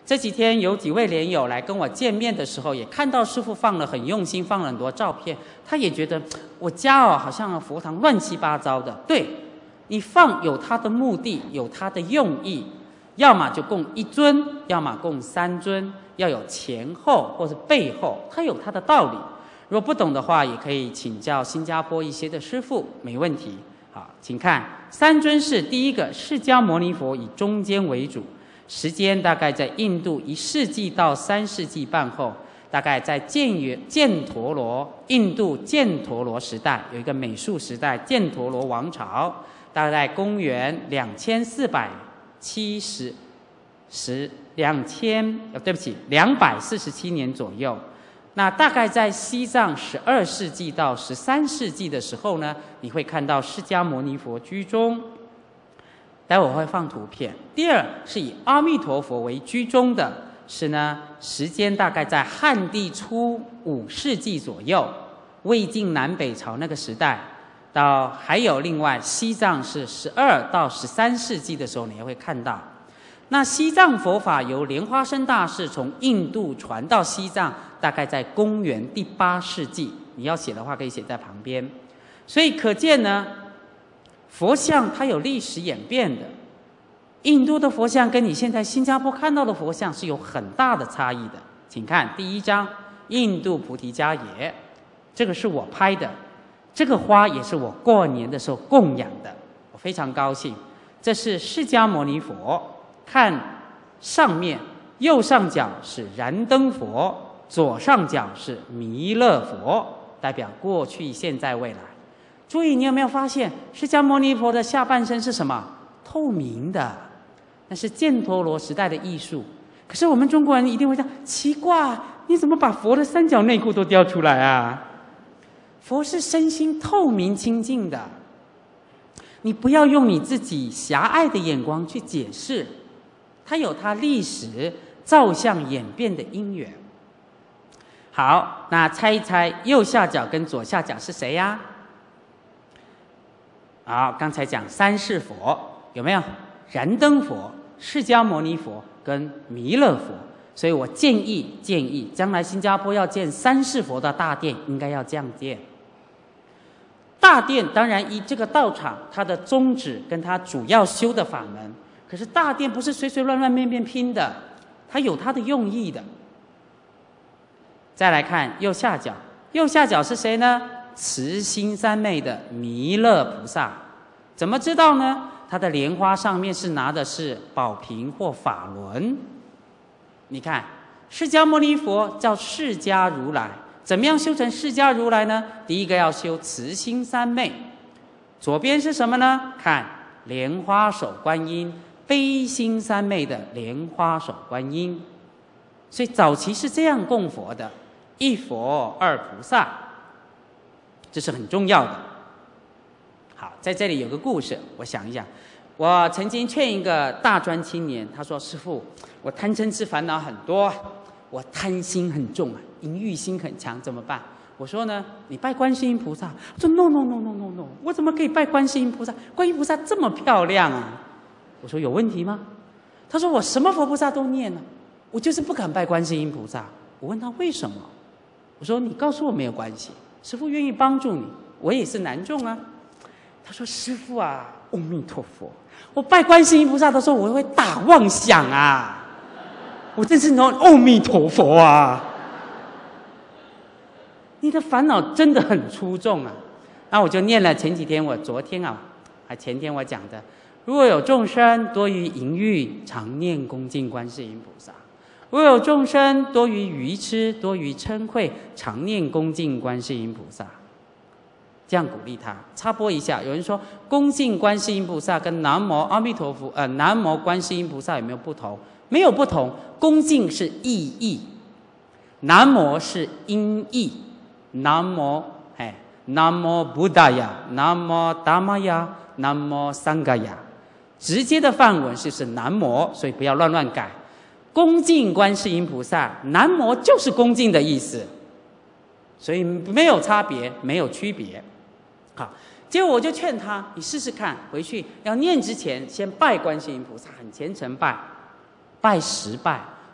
这几天有几位莲友来跟我见面的时候，也看到师父放了很用心，放了很多照片，他也觉得我家好像佛堂乱七八糟的。对，你放有它的目的，有它的用意，要么就供一尊，要么供3尊，要有前后或是背后，它有它的道理。如果不懂的话，也可以请教新加坡一些的师父，没问题。好，请看3尊是第一个释迦牟尼佛以中间为主。时间大概在印度1世纪到3世纪半后，大概在犍陀罗，印度犍陀罗时代有一个美术时代，犍陀罗王朝，大概公元247年左右。那大概在西藏12世纪到13世纪的时候呢，你会看到释迦牟尼佛居中。待会我会放图片。第二是以阿弥陀佛为居中的，是呢时间大概在汉地初5世纪左右，魏晋南北朝那个时代，到还有另外西藏是12到13世纪的时候，你也会看到。那西藏佛法由莲花生大士从印度传到西藏，大概在公元第8世纪。你要写的话可以写在旁边。所以可见呢，佛像它有历史演变的，印度的佛像跟你现在新加坡看到的佛像是有很大的差异的。请看第1张，印度菩提伽耶，这个是我拍的，这个花也是我过年的时候供养的，我非常高兴。这是释迦牟尼佛，看上面右上角是燃灯佛，左上角是弥勒佛，代表过去、现在、未来。注意，你有没有发现释迦牟尼佛的下半身是什么？透明的，那是犍陀罗时代的艺术。可是我们中国人一定会讲，奇怪，你怎么把佛的3角内裤都雕出来啊？佛是身心透明清净的，你不要用你自己狭隘的眼光去解释，它有它历史造像演变的因缘。好，那猜一猜右下角跟左下角是谁呀？好，刚才讲3世佛有没有？燃灯佛、释迦牟尼佛跟弥勒佛。所以我建议将来新加坡要建3世佛的大殿，应该要这样建。大殿当然以这个道场它的宗旨跟它主要修的法门，可是大殿不是随随乱乱面拼的，它有它的用意的。再来看右下角，右下角是谁呢？慈心三昧的弥勒菩萨。怎么知道呢？他的莲花上面是拿的是宝瓶或法轮。你看释迦牟尼佛叫释迦如来，怎么样修成释迦如来呢？第一个要修慈心三昧。左边是什么呢？看莲花手观音，悲心三昧的莲花手观音。所以早期是这样供佛的，一佛二菩萨，这是很重要的。好，在这里有个故事，我想一想。我曾经劝一个大专青年，他说：“师父，我贪嗔痴烦恼很多，我贪心很重啊，淫欲心很强，怎么办？”我说呢，你拜观世音菩萨。他说 ：“No， 我怎么可以拜观世音菩萨？观音菩萨这么漂亮啊！”我说：“有问题吗？”他说：“我什么佛菩萨都念了，我就是不敢拜观世音菩萨。”我问他为什么？我说：“你告诉我没有关系，师父愿意帮助你，我也是男众啊。”他说：“师父啊，阿弥陀佛，我拜观世音菩萨的时候，我会大妄想啊，我真是说阿弥陀佛啊。你的烦恼真的很出众啊。”那我就念了前几天我昨天啊，还前天我讲的，如果有众生多于淫欲，常念恭敬观世音菩萨；如果有众生多于愚痴，多于嗔恚，常念恭敬观世音菩萨。这样鼓励他。插播一下，有人说恭敬观世音菩萨跟南无阿弥陀佛南无观世音菩萨有没有不同？没有不同。恭敬是意义，南无是音译。南无南无布达呀，南无达玛呀，南无桑嘎呀。直接的梵文是南无，所以不要乱改。恭敬观世音菩萨，南无就是恭敬的意思，所以没有差别，没有区别。好，结果我就劝他，你试试看，回去要念之前先拜观世音菩萨，很虔诚拜，拜10拜，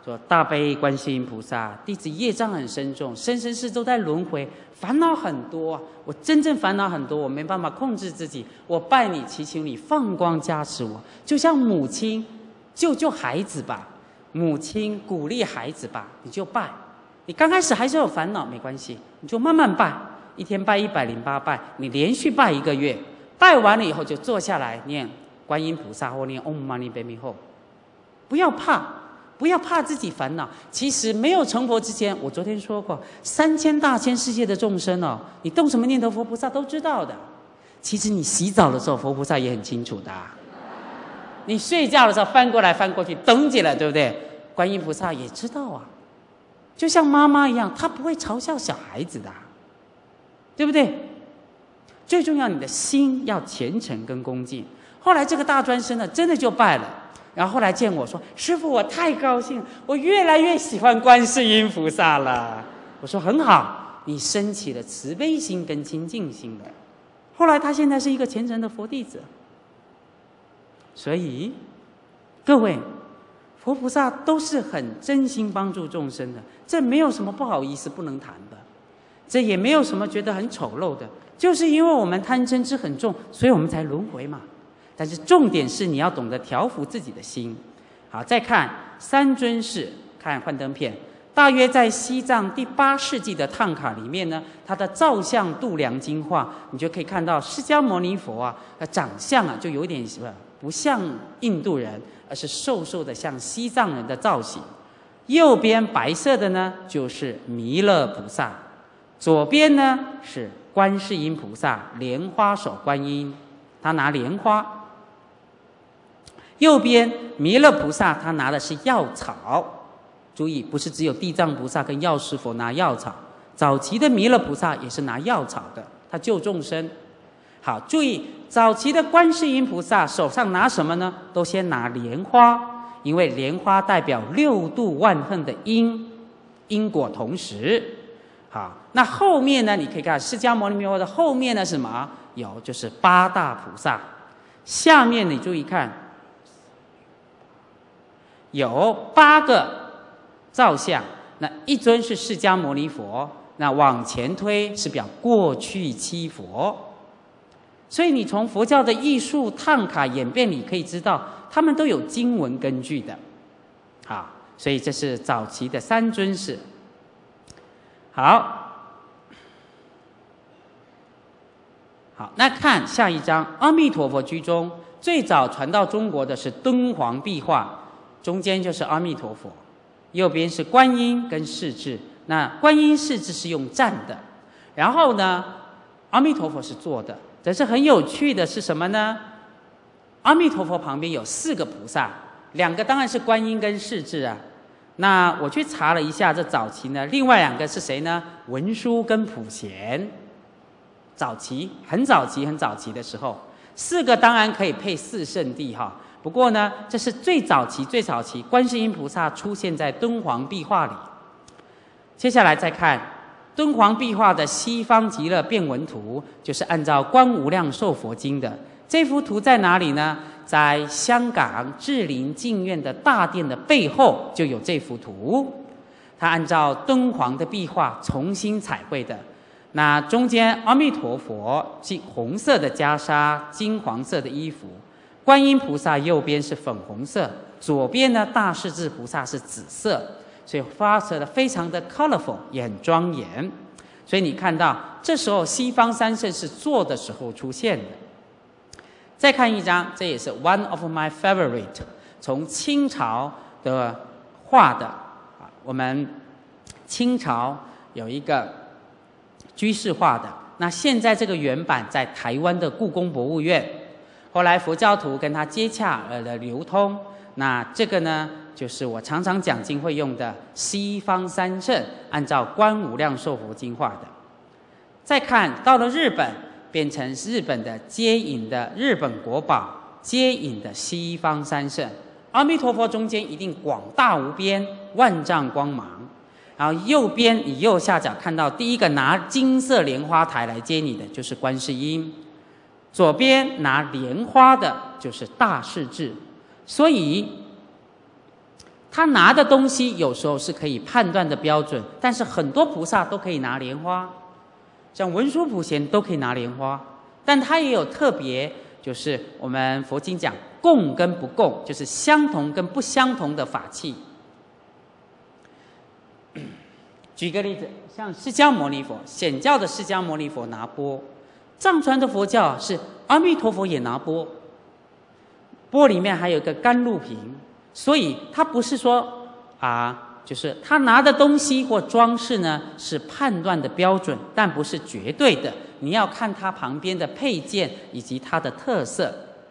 说大悲观世音菩萨，弟子业障很深重，生生世都在轮回，烦恼很多。我真正烦恼很多，我没办法控制自己。我拜你，祈求你放光加持我，就像母亲救救孩子吧，母亲鼓励孩子吧，你就拜。你刚开始还是有烦恼，没关系，你就慢慢拜，一天拜108拜，你连续拜1个月，拜完了以后就坐下来念观音菩萨或念 Om Mani Padme Hum， 不要怕。不要怕自己烦恼，其实没有成佛之前，我昨天说过，3000大千世界的众生哦，你动什么念头，佛菩萨都知道的。其实你洗澡的时候，佛菩萨也很清楚的。你睡觉的时候翻过来翻过去，等起来，对不对？观音菩萨也知道啊，就像妈妈一样，她不会嘲笑小孩子的，对不对？最重要，你的心要虔诚跟恭敬。后来这个大专生呢，真的就拜了。然后后来见我说：“师父，我太高兴，我越来越喜欢观世音菩萨了。”我说：“很好，你升起了慈悲心跟清净心了。”后来他现在是一个虔诚的佛弟子。所以，各位，佛菩萨都是很真心帮助众生的，这没有什么不好意思不能谈的，这也没有什么觉得很丑陋的，就是因为我们贪嗔痴很重，所以我们才轮回嘛。但是重点是你要懂得调伏自己的心。好，再看三尊寺，看幻灯片，大约在西藏第8世纪的唐卡里面呢，它的造像度量经画，你就可以看到释迦牟尼佛啊，长相啊就有点不像印度人，而是瘦瘦的像西藏人的造型。右边白色的呢就是弥勒菩萨，左边呢是观世音菩萨，莲花手观音，他拿莲花。右边弥勒菩萨他拿的是药草，注意不是只有地藏菩萨跟药师佛拿药草，早期的弥勒菩萨也是拿药草的，他救众生。好，注意早期的观世音菩萨手上拿什么呢？都先拿莲花，因为莲花代表6度万恨的因果同时。好，那后面呢，你可以看释迦牟尼佛的后面呢是什么？有就是8大菩萨，下面你注意看，有8个造像，那一尊是释迦牟尼佛，那往前推是表过去七佛。所以你从佛教的艺术唐卡演变里可以知道，他们都有经文根据的。好，所以这是早期的三尊寺。好，那看下一章，阿弥陀佛居中，最早传到中国的是敦煌壁画，中间就是阿弥陀佛，右边是观音跟势至。那观音势至是用站的，然后呢，阿弥陀佛是坐的。但是很有趣的是什么呢？阿弥陀佛旁边有4个菩萨，2个当然是观音跟势至啊。那我去查了一下，这早期呢，另外2个是谁呢？文殊跟普贤。早期很早期的时候，4个当然可以配4圣地哈。不过呢，这是最早期观世音菩萨出现在敦煌壁画里。接下来再看敦煌壁画的西方极乐变文图，就是按照《观无量寿佛经》的。这幅图在哪里呢？在香港智灵净院的大殿的背后就有这幅图，它按照敦煌的壁画重新彩绘的。那中间阿弥陀佛红色的袈裟，金黄色的衣服，观音菩萨右边是粉红色，左边呢大势至菩萨是紫色，所以发射的非常的 colorful， 也很庄严。所以你看到这时候西方三圣是坐的时候出现的。再看一张，这也是 one of my favorite， 从清朝的画的。我们清朝有一个居士画的，那现在这个原版在台湾的故宫博物院，后来佛教徒跟它接洽的流通。那这个呢，就是我常常讲经会用的西方三圣，按照《观无量寿佛经》画的。再看到了日本，变成日本的接引的日本国宝，接引的西方三圣。阿弥陀佛中间一定广大无边，万丈光芒。然后右边你右下角看到第一个拿金色莲花台来接你的就是观世音，左边拿莲花的就是大势至。所以他拿的东西有时候是可以判断的标准，但是很多菩萨都可以拿莲花，像文殊普贤都可以拿莲花，但他也有特别，就是我们佛经讲共跟不共，就是相同跟不相同的法器。举个例子，像释迦牟尼佛，显教的释迦牟尼佛拿钵，藏传的佛教是阿弥陀佛也拿钵，钵里面还有一个甘露瓶，所以他不是说就是他拿的东西或装饰呢是判断的标准，但不是绝对的，你要看它旁边的配件以及它的特色。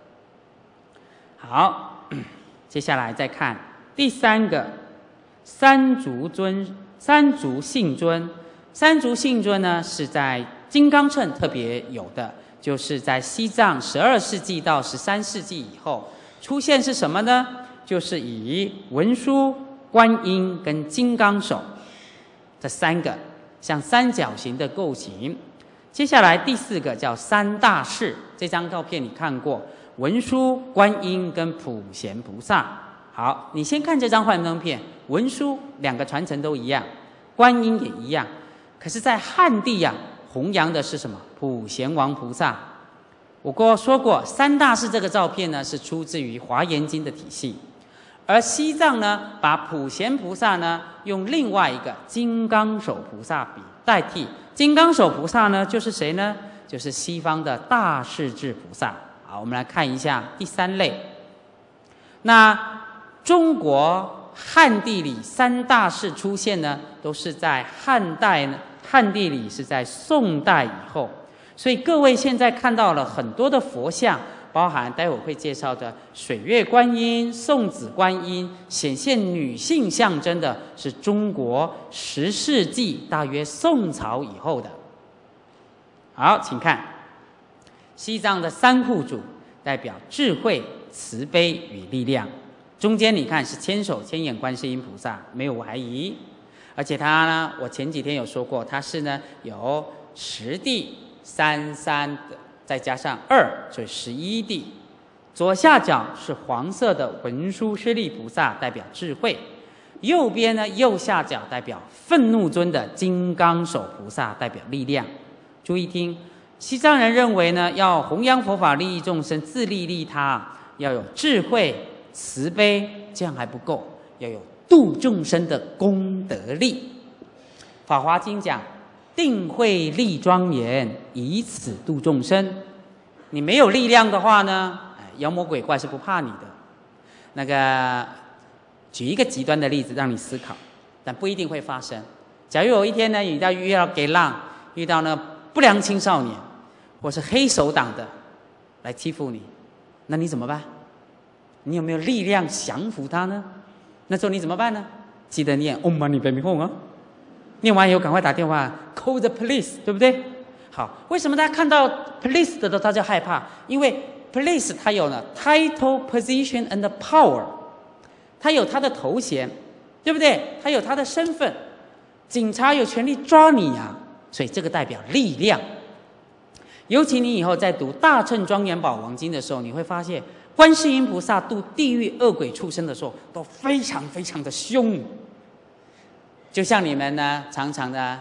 好，接下来再看第三个三足性尊。三足性尊呢是在金刚乘特别有的，就是在西藏12世纪到13世纪以后出现，是什么呢？就是以文殊、观音跟金刚手这三个像三角形的构型。接下来第四个叫三大士，这张照片你看过，文殊、观音跟普贤菩萨。好，你先看这张幻灯片，文殊两个传承都一样，观音也一样，可是在汉地弘扬的是什么？普贤王菩萨。我说过，三大士这个照片呢是出自于华严经的体系，而西藏呢把普贤菩萨呢用另外一个金刚手菩萨代替。金刚手菩萨呢就是谁呢？就是西方的大势至菩萨。好，我们来看一下第三类。那中国汉地里三大士出现呢，都是在汉地里是在宋代以后，所以各位现在看到了很多的佛像，包含待会会介绍的水月观音、送子观音，显现女性象征的是中国10世纪大约宋朝以后的。好，请看西藏的三护主，代表智慧、慈悲与力量。中间你看是千手千眼观世音菩萨，没有怀疑。而且它呢，我前几天有说过，它是呢有10地、33的，再加上2，所以11地。左下角是黄色的文殊师利菩萨，代表智慧；右边呢，右下角代表愤怒尊的金刚手菩萨，代表力量。注意听，西藏人认为呢，要弘扬佛法、利益众生、自利利他，要有智慧、慈悲，这样还不够，要有度众生的功德力。法华经讲，定慧力庄严，以此度众生。你没有力量的话呢，妖魔鬼怪是不怕你的。那个，举一个极端的例子让你思考，但不一定会发生。假如有一天呢，你遇到给浪，遇到呢不良青少年，或是黑手党的来欺负你，那你怎么办？你有没有力量降服他呢？那时候你怎么办呢？记得念Om Mani Padme Hum啊，念完以后赶快打电话 call the police， 对不对？好，为什么大家看到 police 的时候他就害怕？因为 police 它有了 title, position and power， 它有它的头衔，对不对？它有它的身份，警察有权利抓你所以这个代表力量。尤其你以后在读《大乘庄严宝王经》的时候，你会发现观世音菩萨度地狱恶鬼畜生的时候都非常非常的凶，就像你们呢常常的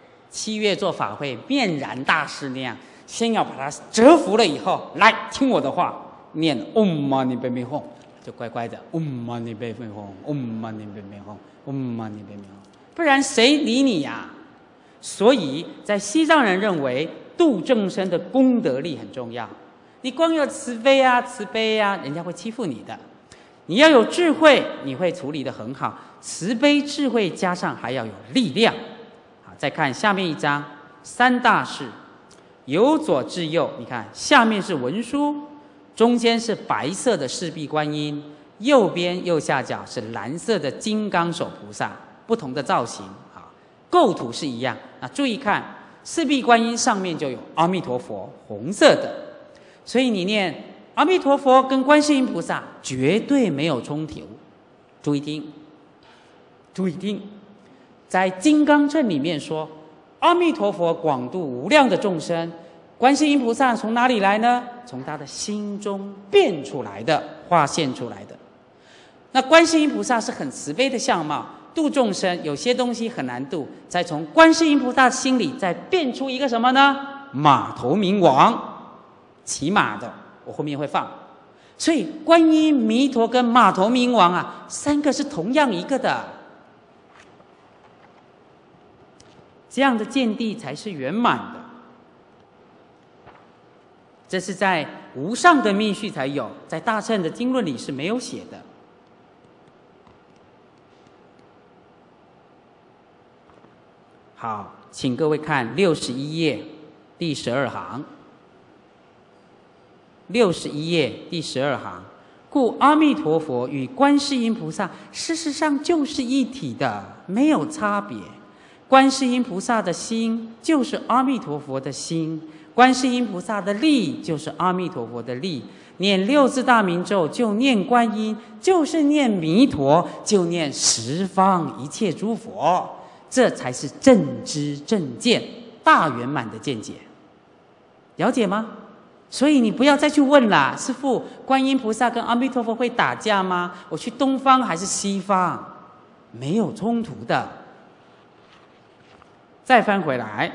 7月做法会面燃大师那样，先要把它折服了以后，来听我的话，念Om Mani Padme Hum，就乖乖的Om Mani Padme Hum，Om Mani Padme Hum，Om Mani Padme Hum，不然谁理你呀？所以在西藏人认为度众生的功德力很重要。你光有慈悲慈悲人家会欺负你的。你要有智慧，你会处理得很好。慈悲智慧加上还要有力量。好，再看下面一张三大士，由左至右，你看下面是文殊，中间是白色的势壁观音，右边右下角是蓝色的金刚手菩萨，不同的造型，构图是一样。那注意看，势壁观音上面就有阿弥陀佛，红色的，所以你念阿弥陀佛跟观世音菩萨绝对没有冲突。注意听，注意听，在金刚乘里面说，阿弥陀佛广度无量的众生，观世音菩萨从哪里来呢？从他的心中变出来的，化现出来的。 那观世音菩萨是很慈悲的相貌，度众生，有些东西很难度，再从观世音菩萨心里再变出一个什么呢？马头明王，骑马的，我后面会放。所以观音、弥陀跟马头明王啊，三个是同样一个的，这样的见地才是圆满的。这是在无上的密续才有，在大乘的经论里是没有写的。好，请各位看61页第12行。61页第12行，故阿弥陀佛与观世音菩萨事实上就是一体的，没有差别。观世音菩萨的心就是阿弥陀佛的心，观世音菩萨的力就是阿弥陀佛的力。念六字大明咒就念观音，就是念弥陀，就念十方一切诸佛，这才是正知正见大圆满的见解。了解吗？所以你不要再去问啦，师父，观音菩萨跟阿弥陀佛会打架吗？我去东方还是西方？没有冲突的。再翻回来，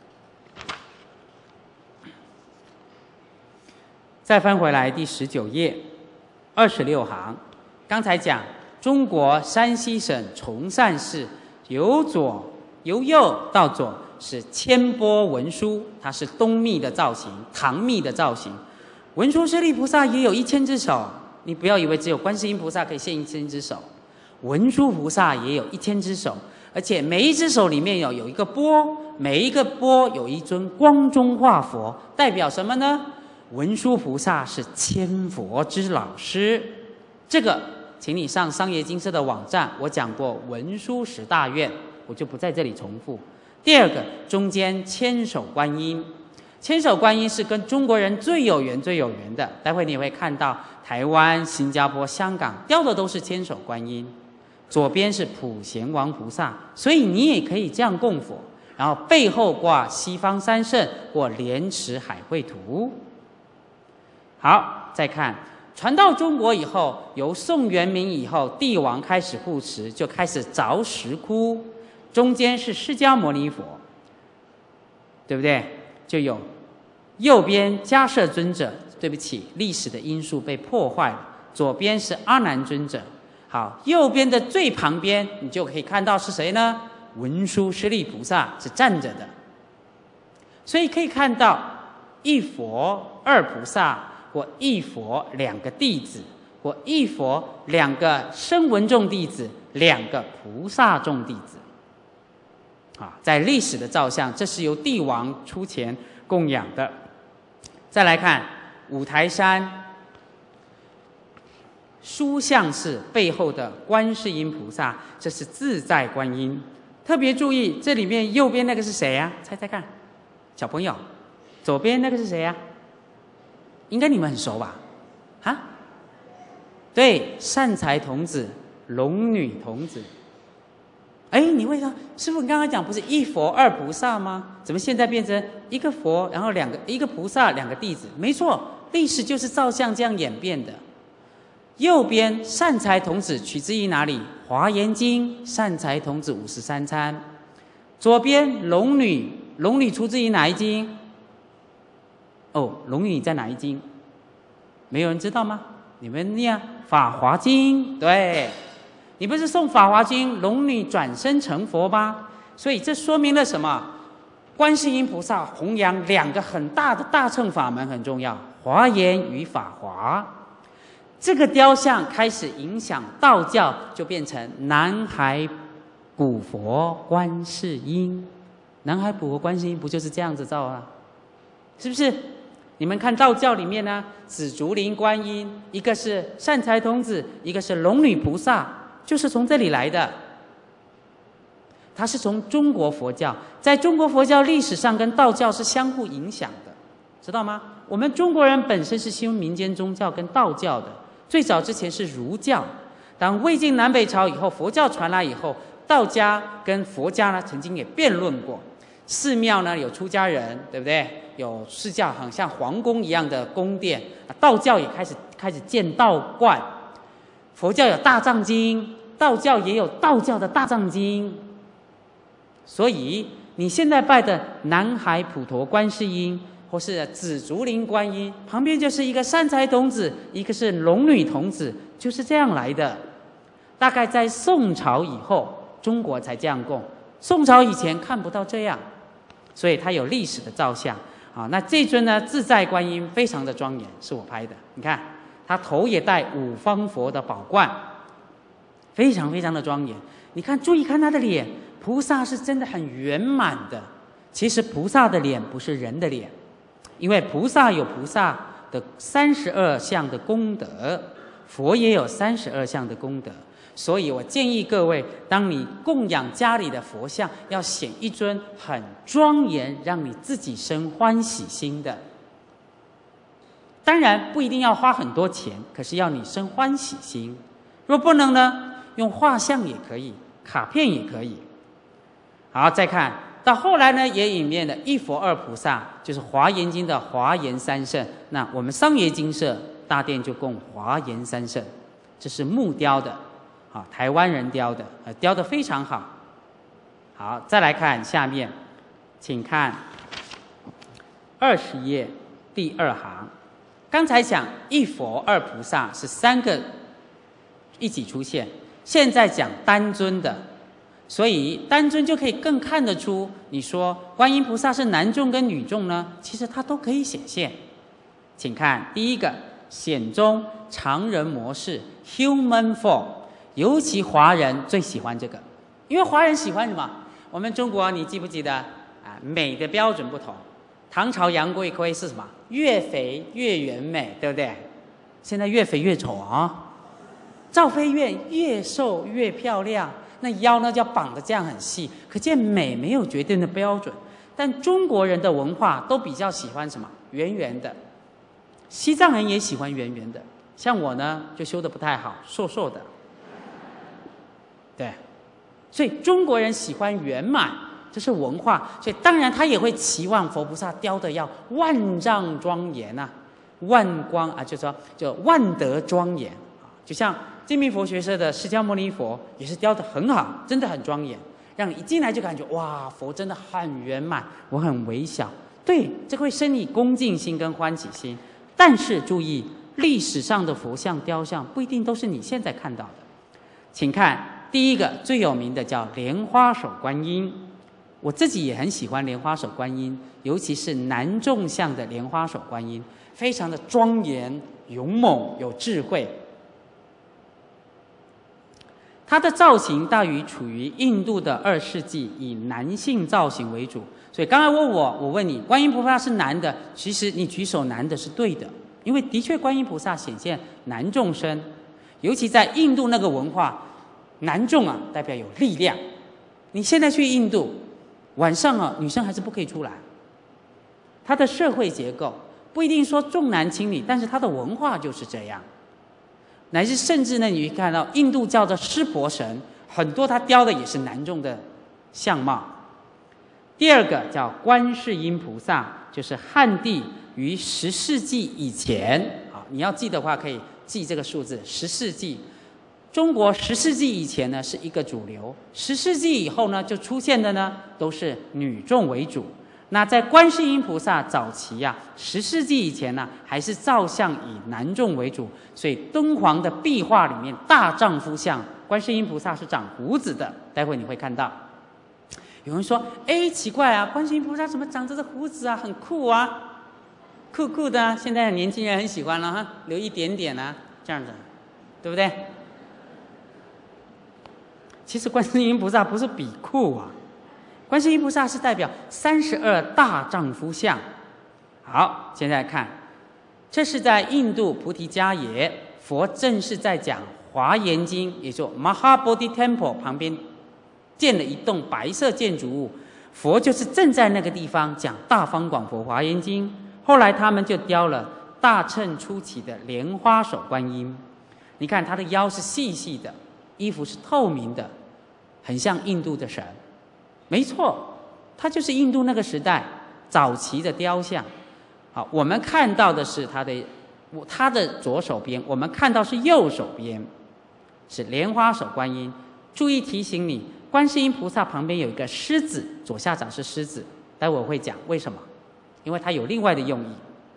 第19页26行。刚才讲中国山西省崇善市由右到左是千波文殊，它是东密的造型，唐密的造型。文殊师利菩萨也有1000只手，你不要以为只有观世音菩萨可以现1000只手，文殊菩萨也有1000只手，而且每一只手里面有一个钵，每一个钵有一尊光中化佛，代表什么呢？文殊菩萨是千佛之老师。这个请你上商业金色的网站，我讲过文殊10大愿，我就不在这里重复。第二个，中间千手观音，千手观音是跟中国人最有缘的。待会你也会看到台湾、新加坡、香港雕的都是千手观音。左边是普贤王菩萨，所以你也可以这样供佛，然后背后挂西方三圣或莲池海会图。好，再看传到中国以后，由宋元明以后，帝王开始护持，就开始凿石窟。中间是释迦牟尼佛，对不对？就有右边迦摄尊者，对不起，历史的因素被破坏了。左边是阿难尊者。好，右边的最旁边，你就可以看到是谁呢？文殊师利菩萨是站着的。所以可以看到一佛二菩萨，或一佛2个弟子，或一佛2个声闻众弟子，2个菩萨众弟子。在历史的造像，这是由帝王出钱供养的。再来看五台山书像寺背后的观世音菩萨，这是自在观音。特别注意，这里面右边那个是谁呀？猜猜看，小朋友，左边那个是谁呀？应该你们很熟吧？啊？对，善财童子、龙女童子。哎，你会说，师父，你刚刚讲不是一佛二菩萨吗？怎么现在变成一个佛，然后一个菩萨2个弟子？没错，历史就是照相这样演变的。右边善财童子取自于哪里？《华严经》善财童子53参。左边龙女出自于哪一经？哦，龙女在哪一经？没有人知道吗？你们念《法华经》，对。你不是诵《法华经》，龙女转生成佛吗？所以这说明了什么？观世音菩萨弘扬2个很大的大乘法门很重要，华严与法华。这个雕像开始影响道教，就变成南海普佛观世音。南海普佛观世音不就是这样子造啊？是不是？你们看道教里面呢，紫竹林观音，一个是善财童子，一个是龙女菩萨，就是从这里来的。它是从中国佛教，在中国佛教历史上跟道教是相互影响的，知道吗？我们中国人本身是信民间宗教跟道教的，最早之前是儒教。当魏晋南北朝以后，佛教传来以后，道家跟佛家呢曾经也辩论过。寺庙呢有出家人，对不对？有释教，像皇宫一样的宫殿。道教也开始建道观。 佛教有大藏经，道教也有道教的大藏经。所以你现在拜的南海普陀观世音，或是紫竹林观音，旁边就是一个三才童子，一个是龙女童子，就是这样来的。大概在宋朝以后，中国才这样供。宋朝以前看不到这样，所以它有历史的照相。那这尊呢，自在观音非常的庄严，是我拍的。你看，他头也戴五方佛的宝冠，非常非常的庄严。你看，注意看他的脸，菩萨是真的很圆满的。其实菩萨的脸不是人的脸，因为菩萨有菩萨的32项的功德，佛也有32项的功德。所以我建议各位，当你供养家里的佛像，要选一尊很庄严，让你自己生欢喜心的。当然不一定要花很多钱，可是要你生欢喜心。若不能呢，用画像也可以，卡片也可以。好，再看到后来呢，也演变了一佛二菩萨，就是华严经的华严三圣。那我们商业精舍大殿就供华严三圣，这是木雕的。台湾人雕的，雕得非常好。好，再来看下面，请看20页第2行。刚才讲一佛二菩萨是3个一起出现，现在讲单尊的，所以单尊就可以更看得出，你说观音菩萨是男众跟女众呢，其实它都可以显现。请看第一个显宗常人模式 human form。尤其华人最喜欢这个，因为华人喜欢什么？我们中国你记不记得美的标准不同。唐朝杨贵妃是什么？越肥越圆美，对不对？现在越肥越丑啊。赵飞燕越瘦越漂亮，那腰呢就要绑得这样很细，可见美没有绝对的标准。但中国人的文化都比较喜欢什么？圆圆的。西藏人也喜欢圆圆的，像我呢就修得不太好，瘦瘦的。对，所以中国人喜欢圆满，这是文化，所以当然他也会期望佛菩萨雕的要万丈庄严啊，万光啊，就万德庄严啊。就像净明佛学社的释迦牟尼佛也是雕得很好，真的很庄严，让你一进来就感觉哇，佛真的很圆满，我很微小。对，这会生你恭敬心跟欢喜心。但是注意，历史上的佛像雕像不一定都是你现在看到的，请看。第一个最有名的叫莲花手观音，我自己也很喜欢莲花手观音，尤其是男众像的莲花手观音，非常的庄严、勇猛、有智慧。它的造型大于处于印度的2世纪，以男性造型为主。所以刚才我问你，观音菩萨是男的，其实你举手男的是对的，因为的确观音菩萨显现男众身，尤其在印度那个文化。男众啊，代表有力量。你现在去印度，晚上啊，女生还是不可以出来。它的社会结构不一定说重男轻女，但是它的文化就是这样。乃至甚至呢，你会看到印度教的湿婆神，很多他雕的也是男众的相貌。第二个叫观世音菩萨，就是汉地于10世纪以前啊，你要记的话可以记这个数字，10世纪。中国10世纪以前呢是一个主流，10世纪以后呢就出现的呢都是女众为主。那在观世音菩萨早期啊，10世纪以前呢还是造像以男众为主，所以敦煌的壁画里面大丈夫像观世音菩萨是长胡子的，待会你会看到。有人说，奇怪啊，观世音菩萨怎么长着这胡子啊，很酷啊，酷酷的啊，现在的年轻人很喜欢了哈，留一点点啊，这样子，对不对？其实观世音菩萨不是比酷啊，观世音菩萨是代表32大丈夫相。好，现在看，这是在印度菩提迦耶，佛正是在讲华严经，也就 Mahabodhi Temple 旁边建了一栋白色建筑物，佛就是正在那个地方讲大方广佛华严经。后来他们就雕了大乘初期的莲花手观音，你看他的腰是细细的，衣服是透明的，很像印度的神。没错，他就是印度那个时代早期的雕像。好，我们看到的是他的左手边，我们看到是右手边。 是莲花手观音。注意提醒你，观世音菩萨旁边有一个狮子，左下角是狮子，待会我会讲为什么，因为它有另外的用意。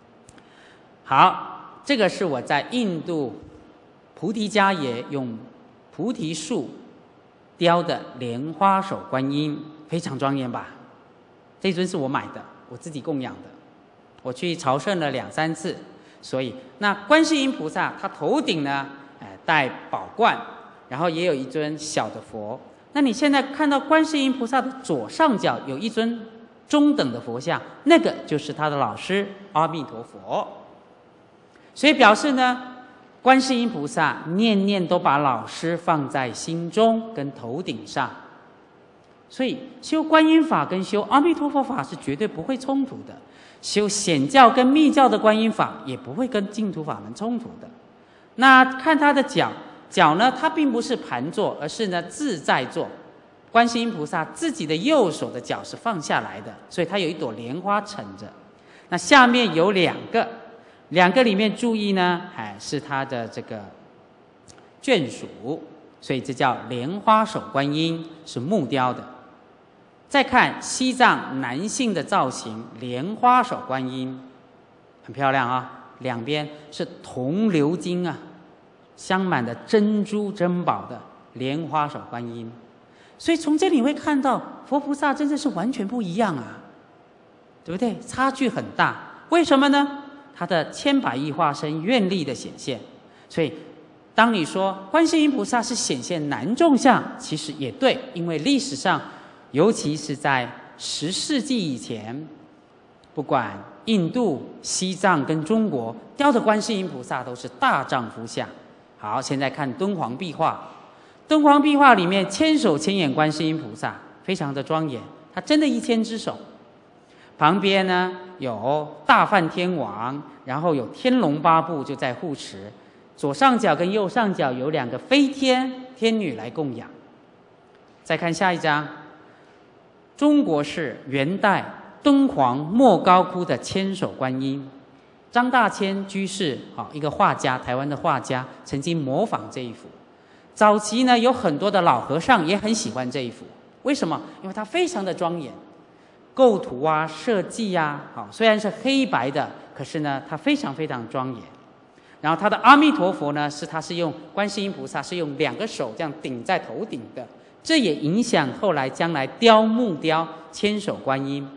好，这个是我在印度菩提迦耶用菩提树雕的莲花手观音，非常庄严吧？这尊是我买的，我自己供养的，我去朝圣了2、3次。所以那观世音菩萨他头顶呢，戴宝冠，然后也有一尊小的佛。那你现在看到观世音菩萨的左上角有一尊中等的佛像，那个就是他的老师阿弥陀佛。所以表示呢，观世音菩萨念念都把老师放在心中跟头顶上。所以修观音法跟修阿弥陀佛法是绝对不会冲突的，修显教跟密教的观音法也不会跟净土法门冲突的。那看他的脚呢，它并不是盘坐，而是呢自在坐。观世音菩萨自己的右手的脚是放下来的，所以它有一朵莲花撑着。那下面有两个里面注意呢，是它的这个眷属，所以这叫莲花手观音，是木雕的。再看西藏男性的造型，莲花手观音很漂亮啊，两边是铜鎏金啊，镶满的珍珠珍宝的莲花手观音。所以从这里会看到佛菩萨真的是完全不一样啊，对不对？差距很大。为什么呢？他的千百亿化身愿力的显现。所以当你说观世音菩萨是显现男众相，其实也对，因为历史上尤其是在10世纪以前，不管印度、西藏跟中国雕的观世音菩萨都是大丈夫相。好，现在看敦煌壁画。敦煌壁画里面千手千眼观世音菩萨非常的庄严，他真的1000只手。旁边呢有大梵天王，然后有天龙八部就在护持，左上角跟右上角有2个飞天天女来供养。再看下一张，中国是元代敦煌莫高窟的千手观音，张大千居士一个画家，台湾的画家，曾经模仿这一幅。早期呢有很多的老和尚也很喜欢这一幅，为什么？因为它非常的庄严，构图啊、设计啊，虽然是黑白的，可是呢它非常非常庄严。然后它的阿弥陀佛呢，它是用观世音菩萨是用2个手这样顶在头顶的，这也影响后来将来木雕千手观音。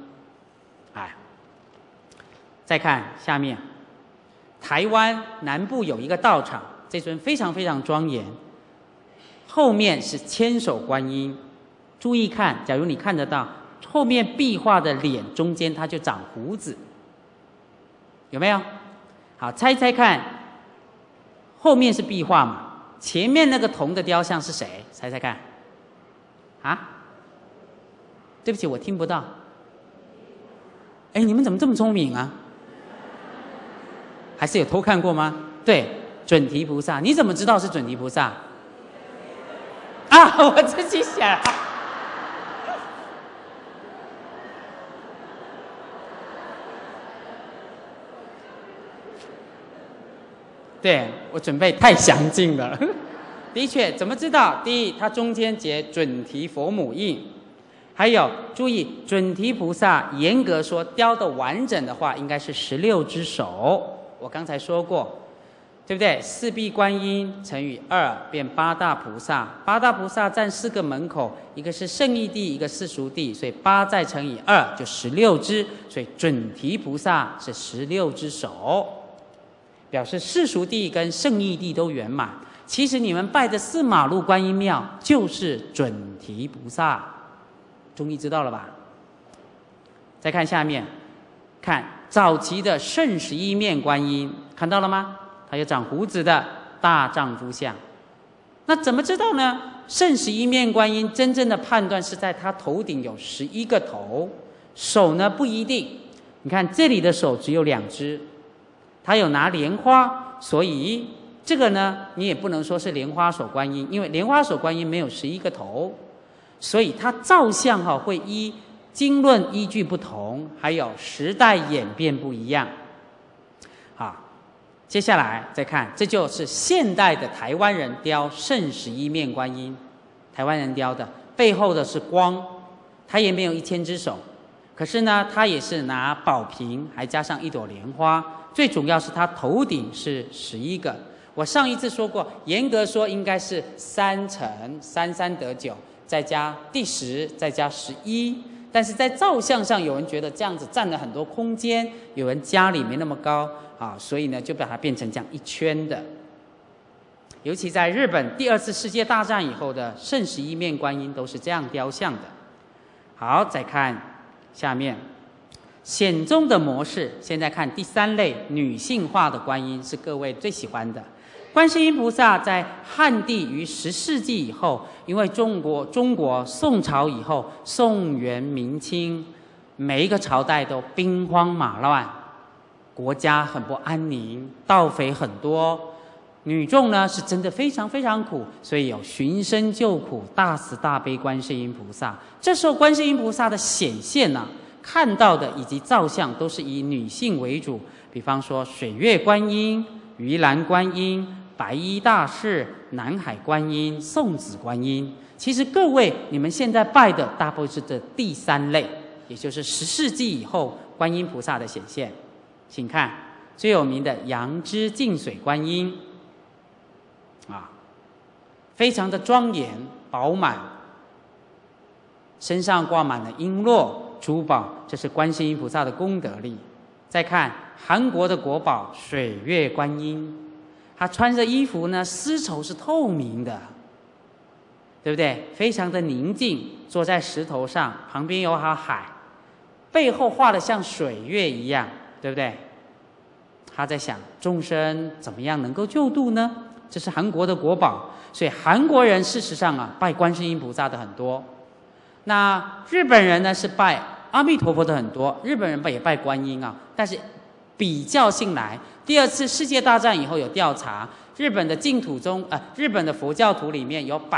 再看下面，台湾南部有一个道场，这尊非常非常庄严，后面是千手观音。注意看，假如你看得到后面壁画的脸中间，它就长胡子，有没有？好，猜猜看，后面是壁画嘛，前面那个铜的雕像是谁？猜猜看。啊？对不起，我听不到。哎，你们怎么这么聪明啊？还是有偷看过吗？对，准提菩萨。你怎么知道是准提菩萨？啊，我自己想。对，我准备太详尽了。的确，怎么知道？第一，它中间结准提佛母印。还有注意，准提菩萨严格说雕的完整的话，应该是16只手。我刚才说过，对不对？4臂观音乘以2变8大菩萨，8大菩萨占4个门口，一个是圣义地，一个世俗地，所以8再乘以2就16只，所以准提菩萨是16只手，表示世俗地跟圣义地都圆满。其实你们拜的4马路观音庙就是准提菩萨，终于知道了吧？再看下面，看早期的圣11面观音，看到了吗？它有长胡子的大丈夫相。那怎么知道呢？圣11面观音真正的判断是在它头顶有11个头，手呢不一定。你看这里的手只有2只，它有拿莲花，所以这个呢你也不能说是莲花手观音，因为莲花手观音没有11个头，所以它造像会依经论依据不同，还有时代演变不一样。 接下来再看，这就是现代的台湾人雕圣十一面观音，台湾人雕的，背后的是光，他也没有1000只手，可是呢，他也是拿宝瓶，还加上一朵莲花，最主要是他头顶是11个。我上一次说过，严格说应该是3乘33得9，再加第10，再加11。但是在造像上，有人觉得这样子占了很多空间，有人家里没那么高啊，所以呢就把它变成这样一圈的。尤其在日本第2次世界大战以后的圣十一面观音都是这样雕像的。好，再看下面显宗的模式，现在看第3类女性化的观音是各位最喜欢的。观世音菩萨在汉地于10世纪以后，因为中国宋朝以后，宋元明清每一个朝代都兵荒马乱，国家很不安宁，盗匪很多，女众呢是真的非常非常苦，所以有寻声救苦、大慈大悲观世音菩萨。这时候观世音菩萨的显现呢，看到的以及造像都是以女性为主，比方说水月观音、鱼篮观音、白衣大士、南海观音、送子观音。其实各位你们现在拜的大部分是这第3类，也就是10世纪以后观音菩萨的显现。请看最有名的杨枝净水观音啊，非常的庄严饱满，身上挂满了璎珞珠宝，这是观世音菩萨的功德力。再看韩国的国宝水月观音，他穿着衣服呢，丝绸是透明的，对不对？非常的宁静，坐在石头上，旁边有海，背后画的像水月一样，对不对？他在想众生怎么样能够救度呢？这是韩国的国宝，所以韩国人事实上啊，拜观世音菩萨的很多。那日本人呢是拜阿弥陀佛的很多，日本人也拜观音啊，但是比较性来，第2次世界大战以后有调查，日本的净土中日本的佛教徒里面有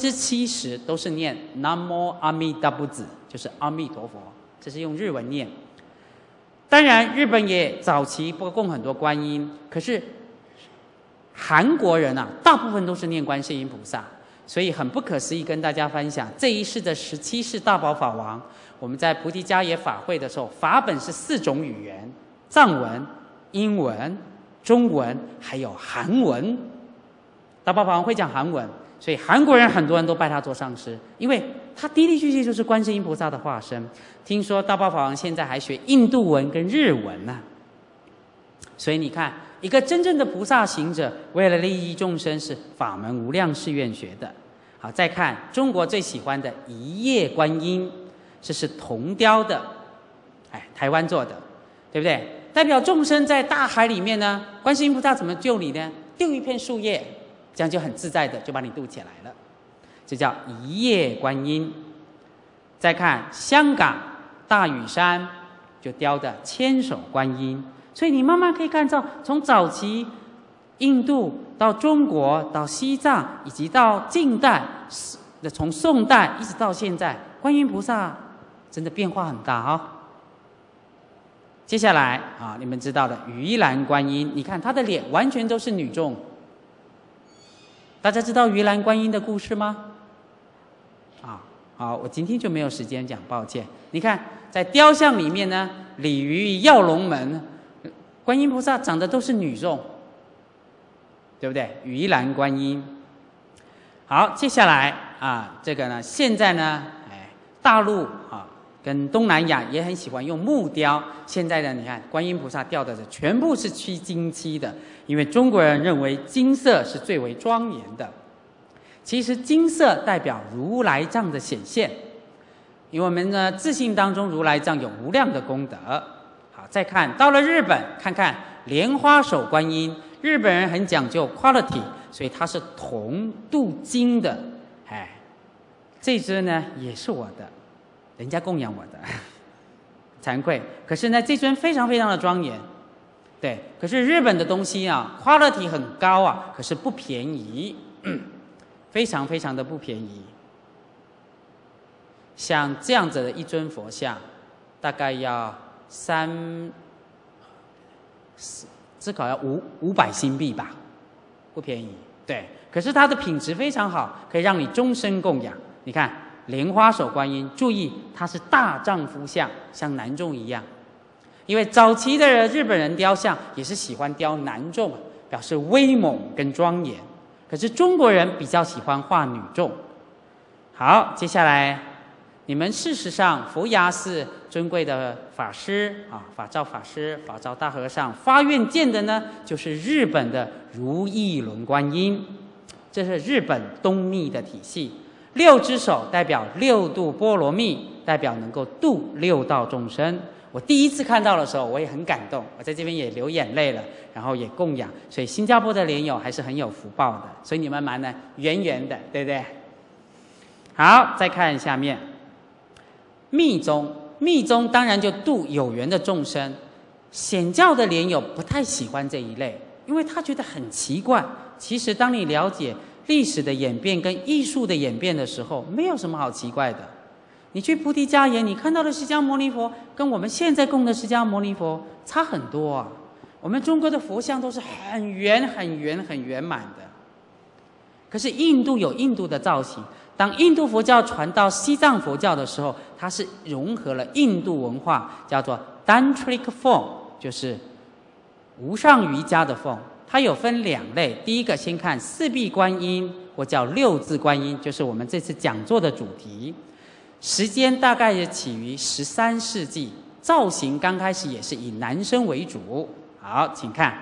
70%都是念南无阿弥达布子，就是阿弥陀佛，这是用日文念。当然日本也早期不供很多观音，可是韩国人啊大部分都是念观世音菩萨，所以很不可思议跟大家分享，这一世的17世大宝法王，我们在菩提迦耶法会的时候，法本是4种语言，藏文、英文、中文还有韩文。大宝法王会讲韩文，所以韩国人很多人都拜他做上师，因为他的的确确就是观世音菩萨的化身。听说大宝法王现在还学印度文跟日文呢，所以你看，一个真正的菩萨行者，为了利益众生，是法门无量誓愿学的。好，再看中国最喜欢的一叶观音，这是铜雕的，台湾做的，对不对？代表众生在大海里面呢，观世音菩萨怎么救你呢？丢一片树叶，这样就很自在的就把你渡起来了，这叫一叶观音。再看香港大屿山就雕的千手观音，所以你慢慢可以看到，从早期印度到中国到西藏，以及到近代，从宋代一直到现在，观音菩萨真的变化很大哦。接下来啊，你们知道的鱼篮观音，你看她的脸完全都是女众。大家知道鱼篮观音的故事吗？好，我今天就没有时间讲，抱歉。你看在雕像里面呢，鲤鱼跃龙门，观音菩萨长得都是女众，对不对？鱼篮观音。好，接下来啊，这个呢，现在呢，大陆啊跟东南亚也很喜欢用木雕。现在呢，你看观音菩萨雕的全部是漆金漆的，因为中国人认为金色是最为庄严的。其实金色代表如来藏的显现，因为我们呢自信当中如来藏有无量的功德。好，再看到了日本，看看莲花手观音，日本人很讲究 quality， 所以它是铜镀金的。这只呢也是我的，人家供养我的，惭愧。可是呢，这尊非常非常的庄严，对。可是日本的东西啊 ，quality 很高啊，可是不便宜。非常非常的不便宜，像这样子的一尊佛像，大概要至少要500新币吧，不便宜。对，可是它的品质非常好，可以让你终身供养。你看莲花手观音，注意它是大丈夫像，像男众一样。因为早期的日本人雕像也是喜欢雕男众，表示威猛跟庄严。可是中国人比较喜欢画女众。好，接下来你们事实上佛牙寺尊贵的法师啊，法照法师、法照大和尚发愿见的呢，就是日本的如意轮观音。这是日本东密的体系，6只手代表6度波罗蜜，代表能够度6道众生。我第一次看到的时候，我也很感动，我在这边也流眼泪了，然后也供养。所以新加坡的莲友还是很有福报的，所以你们蛮呢圆圆的，对不对？好，再看下面，密宗。密宗当然就度有缘的众生。显教的莲友不太喜欢这一类，因为他觉得很奇怪。其实当你了解历史的演变跟艺术的演变的时候，没有什么好奇怪的。你去菩提伽耶，你看到的释迦牟尼佛跟我们现在供的释迦牟尼佛差很多啊。我们中国的佛像都是很圆、很圆、很圆满的。可是印度有印度的造型。当印度佛教传到西藏佛教的时候，它是融合了印度文化，叫做 Tantric Form， 就是无上瑜伽的 form。它有分2类，第一个先看四臂观音，或叫6字观音，就是我们这次讲座的主题。时间大概也起于13世纪，造型刚开始也是以男生为主。好，请看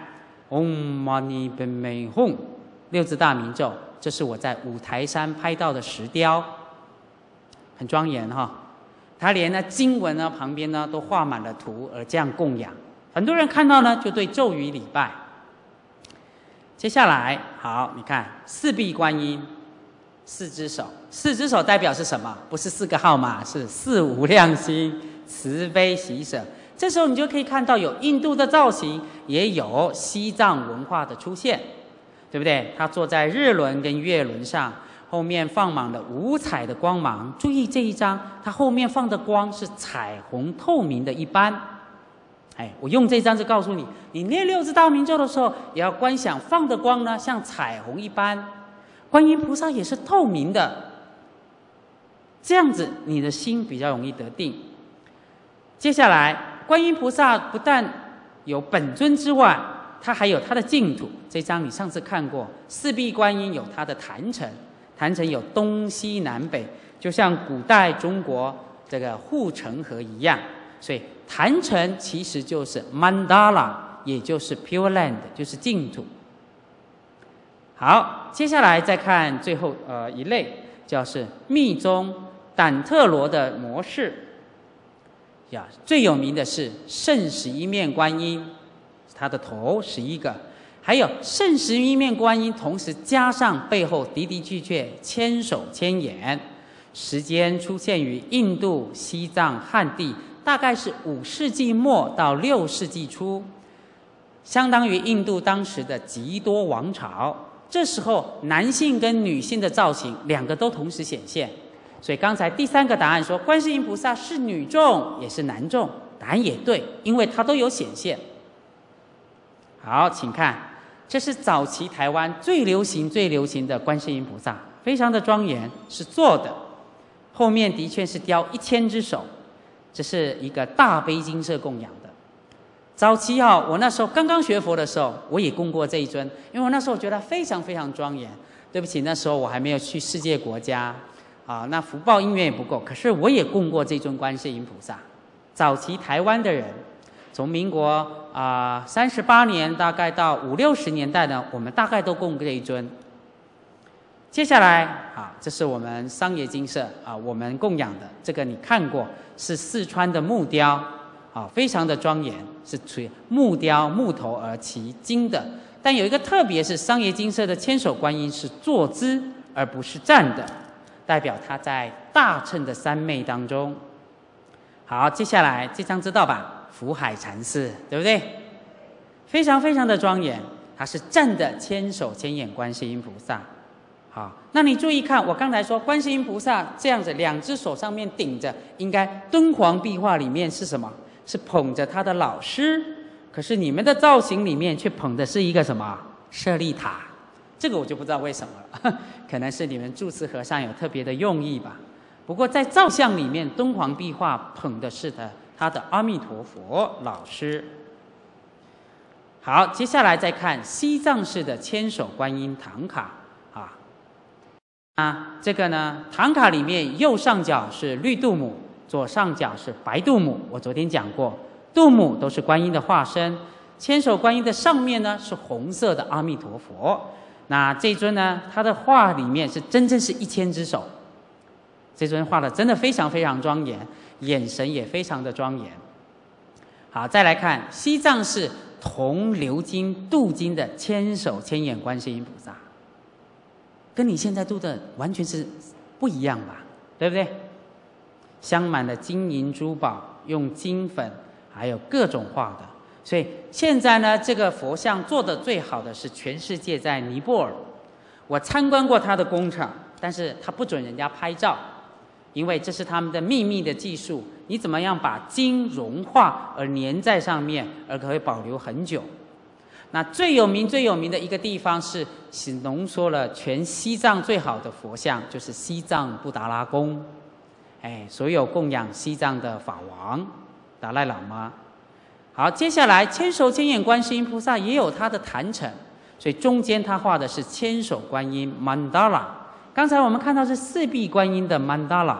Om Mani Padme Hum 6字大明咒，这是我在五台山拍到的石雕，很庄严哈。它连呢经文呢旁边呢都画满了图，而这样供养，很多人看到呢就对咒语礼拜。接下来，好，你看四臂观音，4只手，4只手代表是什么？不是4个号码，是4无量心，慈悲喜舍。这时候你就可以看到有印度的造型，也有西藏文化的出现，对不对？他坐在日轮跟月轮上，后面放满了五彩的光芒。注意这一张，它后面放的光是彩虹透明的一般。哎，我用这张就告诉你，你念6字大明咒的时候，也要观想放的光呢像彩虹一般。观音菩萨也是透明的，这样子你的心比较容易得定。接下来，观音菩萨不但有本尊之外，它还有它的净土。这张你上次看过，四臂观音有它的坛城，坛城有东西南北，就像古代中国这个护城河一样。所以坛城其实就是 mandala， 也就是 pure land， 就是净土。好，接下来再看最后一类，就是密宗胆特罗的模式。呀，最有名的是圣11面观音，它的头11个，还有圣11面观音，同时加上背后的的确确千手千眼。时间出现于印度、西藏、汉地，大概是5世纪末到6世纪初，相当于印度当时的吉多王朝。这时候男性跟女性的造型2个都同时显现，所以刚才第3个答案说观世音菩萨是女众也是男众，答案也对，因为它都有显现。好，请看，这是早期台湾最流行的观世音菩萨，非常的庄严，是坐的，后面的确是雕1000只手，这是一个大悲金色供养的。早期我那时候刚刚学佛的时候，我也供过这一尊，因为我那时候觉得非常非常庄严。对不起，那时候我还没有去世界国家，那福报因缘也不够，可是我也供过这尊观世音菩萨。早期台湾的人，从民国38年大概到50、60年代呢，我们大概都供这一尊。接下来这是我们商业精舍我们供养的，这个你看过，是四川的木雕。非常的庄严，是属于木雕木头而其金的。但有一个特别，是商业精舍的千手观音是坐姿而不是站的，代表它在大乘的三昧当中。好，接下来这张知道吧？福海禅寺，对不对？非常非常的庄严，它是站的千手千眼观世音菩萨。好，那你注意看，我刚才说观世音菩萨这样子2只手上面顶着，应该敦煌壁画里面是什么？是捧着他的老师， 可是你们的造型里面却捧的是一个什么舍利塔，这个我就不知道为什么了，可能是你们住持和尚有特别的用意吧。不过在造像里面，敦煌壁画捧的是他的阿弥陀佛老师。好，接下来再看西藏式的千手观音唐卡这个呢，唐卡里面右上角是绿度母，左上角是白度母。我昨天讲过，度母都是观音的化身，千手观音的上面呢是红色的阿弥陀佛。那这尊呢，他的画里面是真正是1000只手，这尊画的真的非常非常庄严，眼神也非常的庄严。好，再来看西藏式铜鎏金镀金的千手千眼观世音菩萨，跟你现在镀的完全是不一样吧，对不对？镶满了金银珠宝，用金粉还有各种画的。所以现在呢，这个佛像做的最好的是全世界在尼泊尔。我参观过他的工厂，但是他不准人家拍照，因为这是他们的秘密的技术。你怎么样把金融化而粘在上面，而可以保留很久？那最有名的一个地方是浓缩了全西藏最好的佛像，就是西藏布达拉宫。所有供养西藏的法王达赖喇嘛。好，接下来千手千眼观世音菩萨也有他的坛城，所以中间他画的是千手观音 mandala。刚才我们看到是4臂观音的 mandala。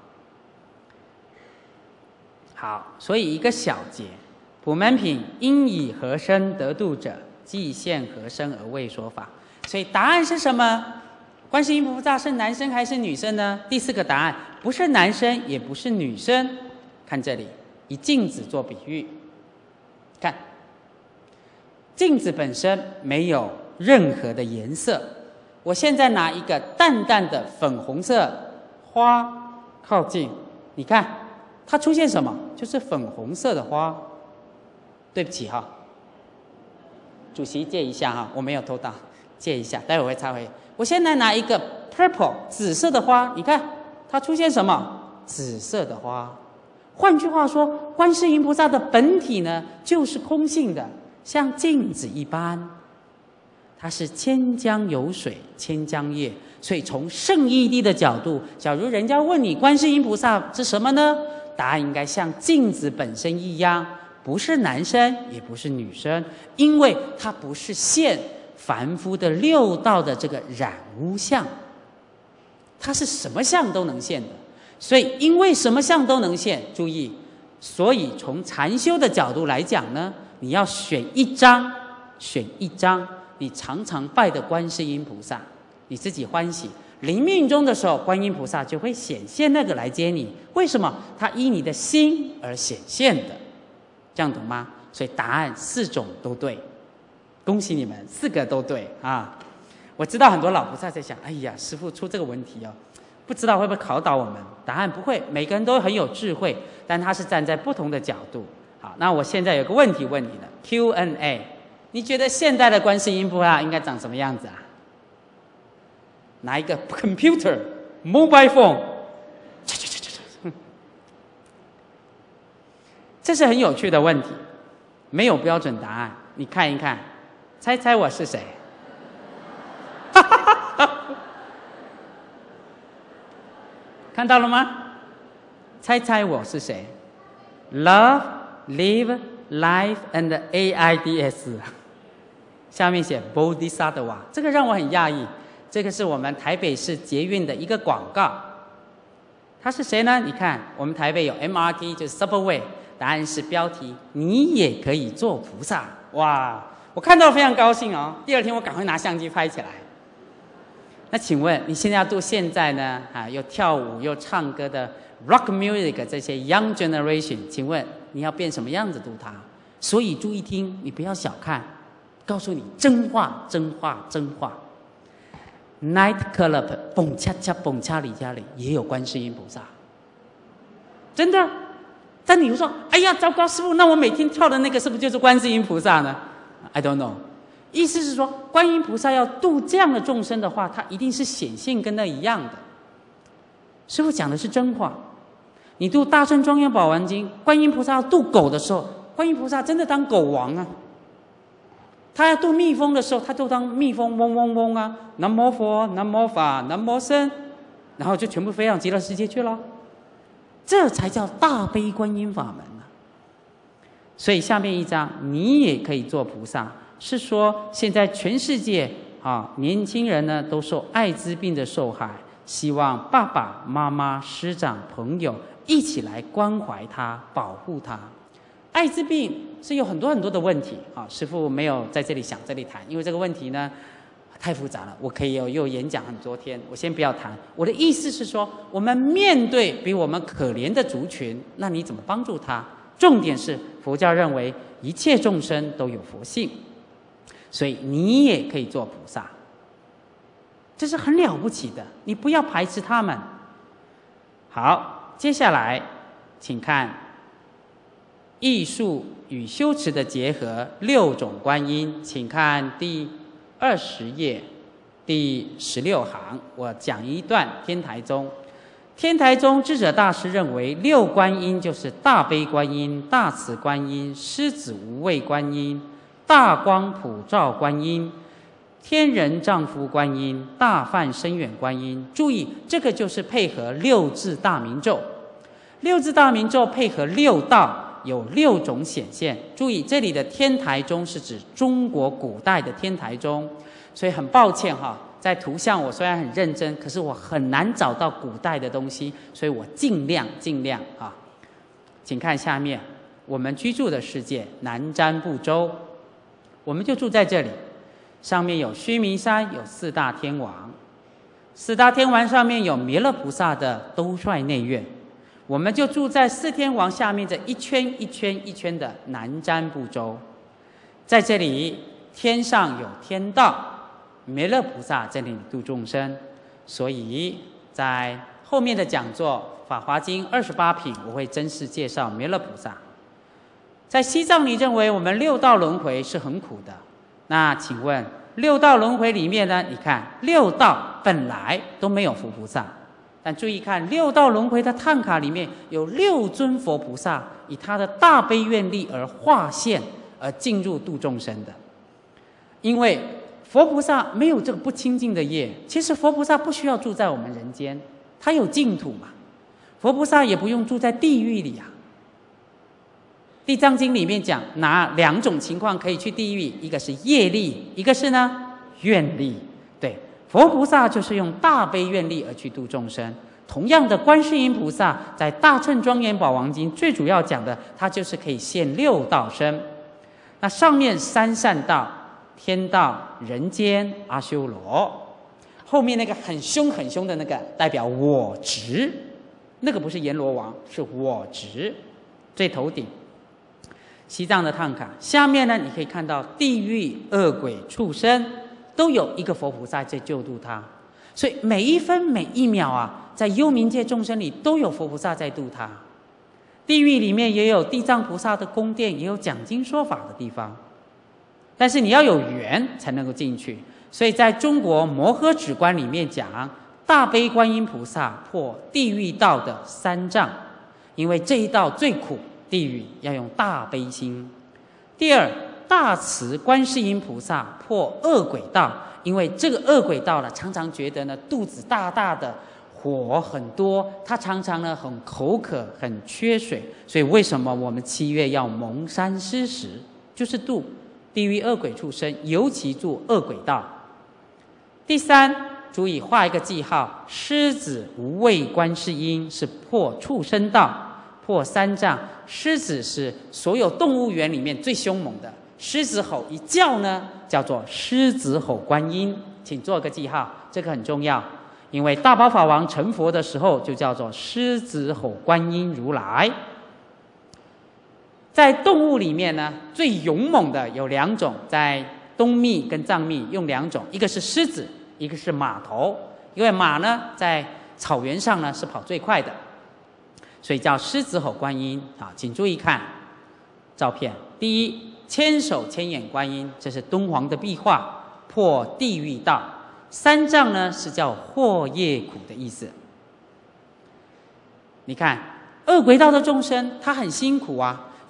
好，所以一个小节，普门品因以何身得度者，即现何身而为说法。所以答案是什么？观世音菩萨是男生还是女生呢？第4个答案不是男生也不是女生。看这里，以镜子做比喻，看镜子本身没有任何的颜色，我现在拿一个淡淡的粉红色花靠近，你看它出现什么？就是粉红色的花。对不起哈，主席借一下哈，我没有偷到，借一下，待会我会插回。我现在拿一个 purple 紫色的花，你看它出现什么？紫色的花。换句话说，观世音菩萨的本体呢，就是空性的，像镜子一般。它是千江有水千江月，所以从圣义谛的角度，假如人家问你观世音菩萨是什么呢？答案应该像镜子本身一样，不是男生也不是女生，因为它不是现凡夫的6道的这个染污相，它是什么相都能现的。所以因为什么相都能现，注意，所以从禅修的角度来讲呢，你要选一张你常常拜的观世音菩萨，你自己欢喜，临命终的时候观音菩萨就会显现那个来接你。为什么？它依你的心而显现的，这样懂吗？所以答案4种都对，恭喜你们4个都对啊！我知道很多老菩萨在想，哎呀，师父出这个问题哦，不知道会不会考倒我们？答案不会，每个人都很有智慧，但他是站在不同的角度。好，那我现在有个问题问你了 ，Q&A， 你觉得现代的观世音菩萨应该长什么样子啊？拿一个 computer、mobile phone， 这是很有趣的问题，没有标准答案。你看一看，猜猜我是谁？看到了吗？猜猜我是谁 ？Love, live, life and AIDS。下面写 Bodhisattva， 这个让我很讶异。这个是我们台北市捷运的一个广告。他是谁呢？你看，我们台北有 MRT， 就是 Subway。答案是标题，你也可以做菩萨。哇，我看到非常高兴哦。第2天我赶快拿相机拍起来。那请问你现在要度现在呢？又跳舞又唱歌的 rock music 这些 young generation， 请问你要变什么样子度它？所以注意听，你不要小看，告诉你真话，真话，真话。Night Club 蹦恰恰蹦恰里家里也有观世音菩萨，真的。但你会说，哎呀，糟糕，师父，那我每天跳的那个是不是就是观世音菩萨呢？ I don't know。意思是说，观音菩萨要度这样的众生的话，他一定是显现跟那一样的。师父讲的是真话。你度《大乘庄严宝王经》，观音菩萨要度狗的时候， 观音菩萨真的当狗王啊！他要渡蜜蜂的时候，他就当蜜蜂嗡嗡嗡啊，南无佛，南无法，南无僧，然后就全部飞向极乐世界去了。这才叫大悲观音法门啊！所以下面一章你也可以做菩萨，是说现在全世界年轻人呢都受艾滋病的受害，希望爸爸妈妈、师长、朋友一起来关怀他、保护他。艾滋病是有很多很多的问题师父没有在这里想这里谈，因为这个问题呢太复杂了，我可以有演讲很多天，我先不要谈。我的意思是说，我们面对比我们可怜的族群，那你怎么帮助他？重点是佛教认为一切众生都有佛性，所以你也可以做菩萨，这是很了不起的，你不要排斥他们。好，接下来请看艺术与修持的结合6种观音，请看第20页第16行，我讲一段天台宗。天台宗智者大师认为，6观音就是大悲观音、大慈观音、狮子无畏观音、大光普照观音、天人丈夫观音、大梵深远观音。注意，这个就是配合6字大明咒。6字大明咒配合6道，有6种显现。注意，这里的天台宗是指中国古代的天台宗，所以很抱歉在图像我虽然很认真，可是我很难找到古代的东西，所以我尽量请看下面，我们居住的世界南瞻部洲，我们就住在这里。上面有须弥山，有4大天王，4大天王上面有弥勒菩萨的兜率内院，我们就住在4天王下面这一圈一圈一圈的南瞻部洲。在这里，天上有天道，弥勒菩萨在那里度众生，所以在后面的讲座《法华经》28品，我会真实介绍弥勒菩萨。在西藏里认为我们6道轮回是很苦的，那请问6道轮回里面呢？你看6道本来都没有佛菩萨，但注意看6道轮回的探卡里面有6尊佛菩萨，以他的大悲愿力而化现，而进入度众生的。因为佛菩萨没有这个不清净的业，其实佛菩萨不需要住在我们人间，他有净土嘛。佛菩萨也不用住在地狱里地藏经里面讲哪2种情况可以去地狱，一个是业力，一个是呢愿力。对，佛菩萨就是用大悲愿力而去度众生。同样的，观世音菩萨在大乘庄严宝王经最主要讲的，他就是可以现6道身。那上面3善道，天道、人间、阿修罗，后面那个很凶很凶的那个代表我执，那个不是阎罗王，是我执，最头顶。西藏的探卡下面呢，你可以看到地狱、恶鬼、畜生都有一个佛菩萨在救度他，所以每一分每一秒在幽冥界众生里都有佛菩萨在度他。地狱里面也有地藏菩萨的宫殿，也有讲经说法的地方，但是你要有缘才能够进去。所以在中国摩诃止观里面讲，大悲观音菩萨破地狱道的3障，因为这一道最苦，地狱要用大悲心。第二，大慈观世音菩萨破恶鬼道，因为这个恶鬼道常常觉得肚子大大的，火很多，他常常很口渴，很缺水，所以为什么我们7月要蒙山施食，就是度地狱恶鬼畜生，尤其住恶鬼道。第三，注意画一个记号，狮子无畏观世音是破畜生道，破3障。狮子是所有动物园里面最凶猛的，狮子吼一叫呢，叫做狮子吼观音，请做个记号，这个很重要。因为大宝法王成佛的时候就叫做狮子吼观音如来。在动物里面呢，最勇猛的有2种，在东密跟藏密用2种，一个是狮子，一个是马头。因为马呢在草原上呢是跑最快的，所以叫狮子吼观音请注意看照片。第一，千手千眼观音，这是敦煌的壁画，破地狱道。3障呢是叫祸业苦的意思。你看恶鬼道的众生他很辛苦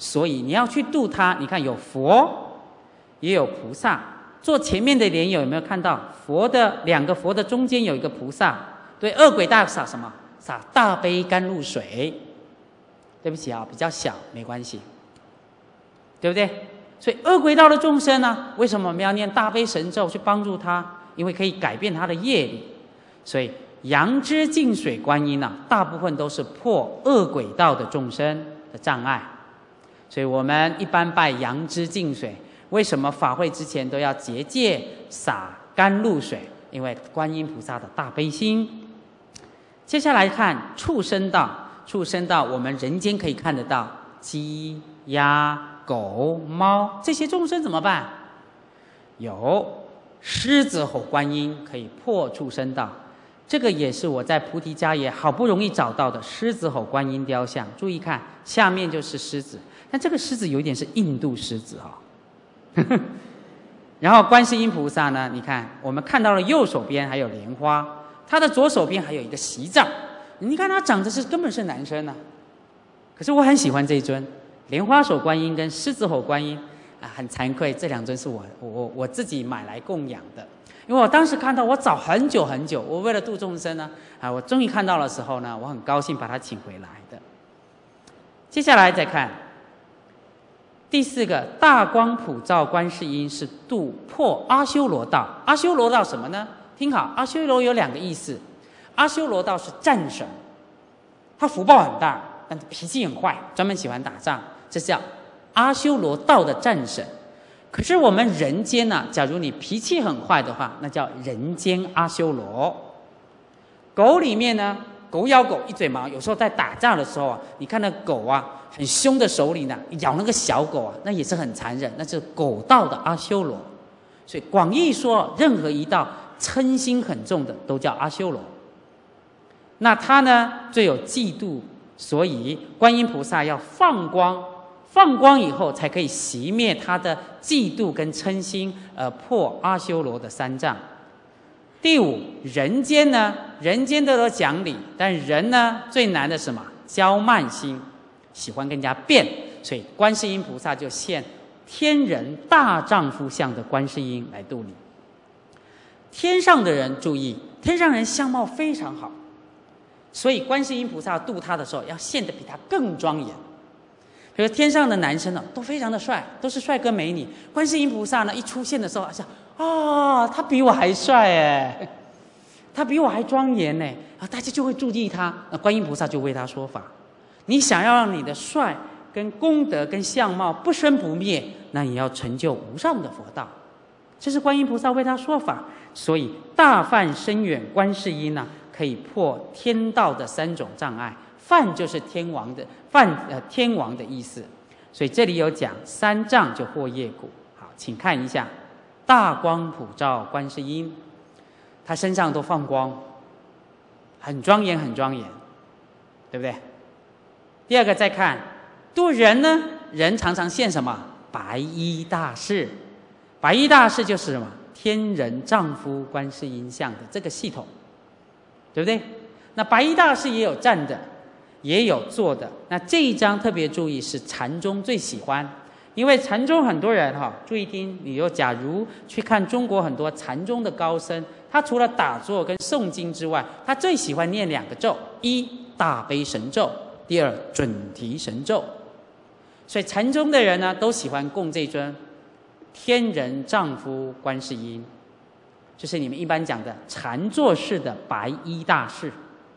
所以你要去度他。你看有佛，也有菩萨。坐前面的莲友有没有看到两个佛的中间有一个菩萨？对，恶鬼大洒什么？洒大杯甘露水。对不起啊，比较小，没关系，对不对？所以恶鬼道的众生呢，为什么我们要念大悲神咒去帮助他？因为可以改变他的业力。所以阳之净水观音啊，大部分都是破恶鬼道的众生的障碍。所以我们一般拜阳之净水，为什么法会之前都要结界洒甘露水？因为观音菩萨的大悲心。接下来看畜生道。畜生道，我们人间可以看得到鸡、鸭、狗、猫这些众生怎么办？有狮子吼观音可以破畜生道，这个也是我在菩提迦耶好不容易找到的狮子吼观音雕像。注意看，下面就是狮子，但这个狮子有一点是印度狮子哈。然后观世音菩萨呢，你看我们看到了右手边还有莲花，他的左手边还有一个席藏。你看他长得根本是男生啊，可是我很喜欢这一尊莲花手观音跟狮子吼观音啊，很惭愧，这两尊是我自己买来供养的，因为我当时看到，我找很久很久，我为了度众生呢，我终于看到的时候呢，我很高兴把他请回来的。接下来再看第4个大光普照观世音，是破阿修罗道。阿修罗道什么呢？听好，阿修罗有2个意思。阿修罗道是战神，他福报很大，但脾气很坏，专门喜欢打仗，这叫阿修罗道的战神。可是我们人间呢，假如你脾气很坏的话，那叫人间阿修罗。狗里面呢，狗咬狗一嘴毛，有时候在打架的时候啊，你看那狗啊，很凶的首领呢，咬那个小狗啊，那也是很残忍，那是狗道的阿修罗。所以广义说，任何一道嗔心很重的，都叫阿修罗。那他呢最有嫉妒，所以观音菩萨要放光，放光以后才可以熄灭他的嫉妒跟嗔心，破阿修罗的3障。第5，人间呢，人间都有讲理，但人呢最难的是什么？骄慢心，喜欢跟人家辩，所以观世音菩萨就现天人大丈夫相的观世音来度你。天上的人注意，天上人相貌非常好。所以观世音菩萨度他的时候，要现得比他更庄严。比如天上的男生呢，都非常的帅，都是帅哥美女。观世音菩萨呢，一出现的时候，想他比我还帅哎，他比我还庄严呢，大家就会注意他。那观音菩萨就为他说法。你想要让你的帅跟功德跟相貌不生不灭，那你要成就无上的佛道。这是观音菩萨为他说法。所以大梵深远观世音呢，可以破天道的3种障碍。梵就是天王的天王的意思，所以这里有讲3障就破业苦。好，请看一下大光普照观世音，他身上都放光，很庄严很庄严，对不对？第2个再看度人呢，人常常现什么？白衣大士。白衣大士就是什么？天人丈夫观世音像的这个系统，对不对？那白衣大士也有站的，也有坐的。那这一章特别注意，是禅宗最喜欢，因为禅宗很多人注意听，你假如去看中国很多禅宗的高僧，他除了打坐跟诵经之外，他最喜欢念2个咒：一大悲神咒，第2准提神咒。所以禅宗的人呢，都喜欢供这尊天人丈夫观世音，就是你们一般讲的禅坐式的白衣大士。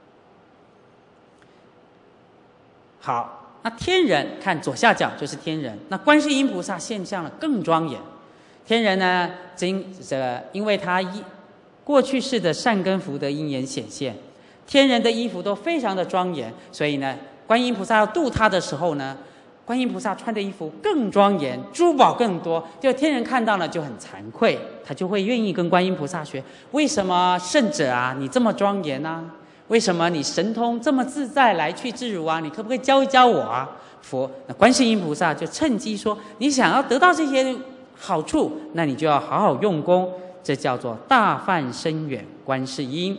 好，那天人看左下角就是天人，那观世音菩萨现象了更庄严。天人呢，因为他过去世的善根福德因缘显现，天人的衣服都非常的庄严，所以呢，观音菩萨要度他的时候呢，观音菩萨穿的衣服更庄严，珠宝更多，就天人看到了就很惭愧，他就会愿意跟观音菩萨学。为什么圣者啊，你这么庄严啊？为什么你神通这么自在，来去自如啊？你可不可以教一教我啊？那观世音菩萨就趁机说，你想要得到这些好处，那你就要好好用功，这叫做大梵深远观世音。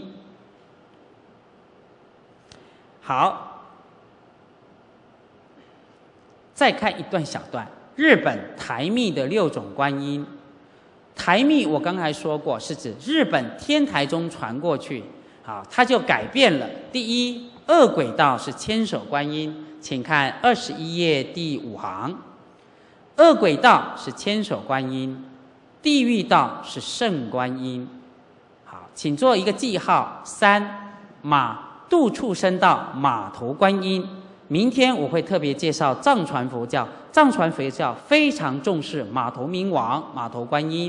好， 再看一段小段，日本台密的6种观音。台密我刚才说过，是指日本天台中传过去，好，它就改变了。第一，恶鬼道是千手观音，请看21页第5行。恶鬼道是千手观音，地狱道是圣观音。好，请做一个记号。3，度畜生道马头观音。明天我会特别介绍藏传佛教，藏传佛教非常重视马头明王、马头观音。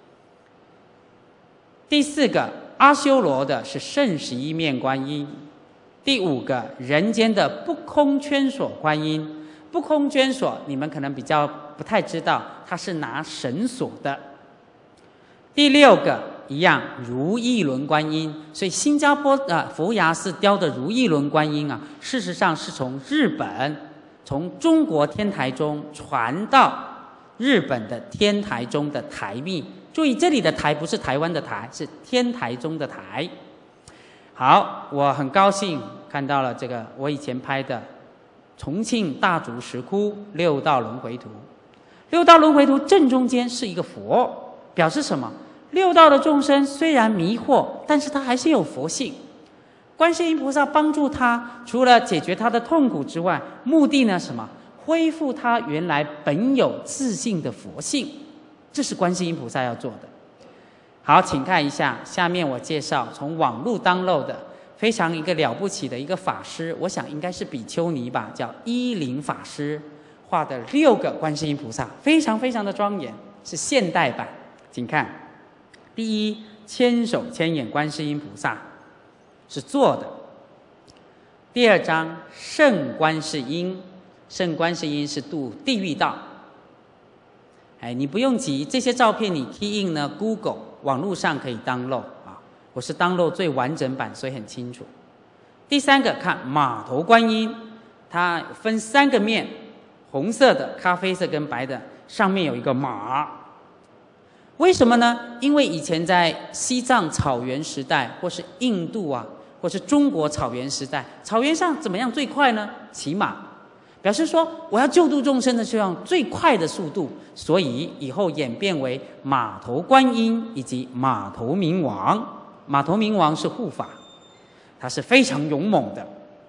第4个，阿修罗的是圣11面观音。第5个，人间的不空圈锁观音。不空圈锁你们可能比较不太知道，它是拿绳索的。第6个一样，如意轮观音。所以新加坡的佛牙寺雕的如意轮观音啊，事实上是从日本、从中国天台中传到日本的天台中的台密。注意，这里的台不是台湾的台，是天台中的台。好，我很高兴看到了这个我以前拍的重庆大竹石窟6道轮回图。6道轮回图正中间是一个佛，表示什么？6道的众生虽然迷惑，但是他还是有佛性。观世音菩萨帮助他，除了解决他的痛苦之外，目的呢什么？恢复他原来本有自信的佛性，这是观世音菩萨要做的。好，请看一下，下面我介绍从网络download的非常一个了不起的一个法师，我想应该是比丘尼吧，叫依林法师画的6个观世音菩萨，非常非常的庄严，是现代版。请看，第一，千手千眼观世音菩萨是坐的。第2张，圣观世音，圣观世音是度地狱道。哎，你不用急，这些照片你 key in 呢 ，Google 网络上可以 download 啊。我是 download 最完整版，所以很清楚。第3个，看马头观音，它分3个面，红色的、咖啡色跟白的，上面有一个马。为什么呢？因为以前在西藏草原时代，或是印度啊，或是中国草原时代，草原上怎么样最快呢？骑马。表示说，我要救度众生的，就用最快的速度，所以以后演变为马头观音以及马头明王。马头明王是护法，他是非常勇猛的。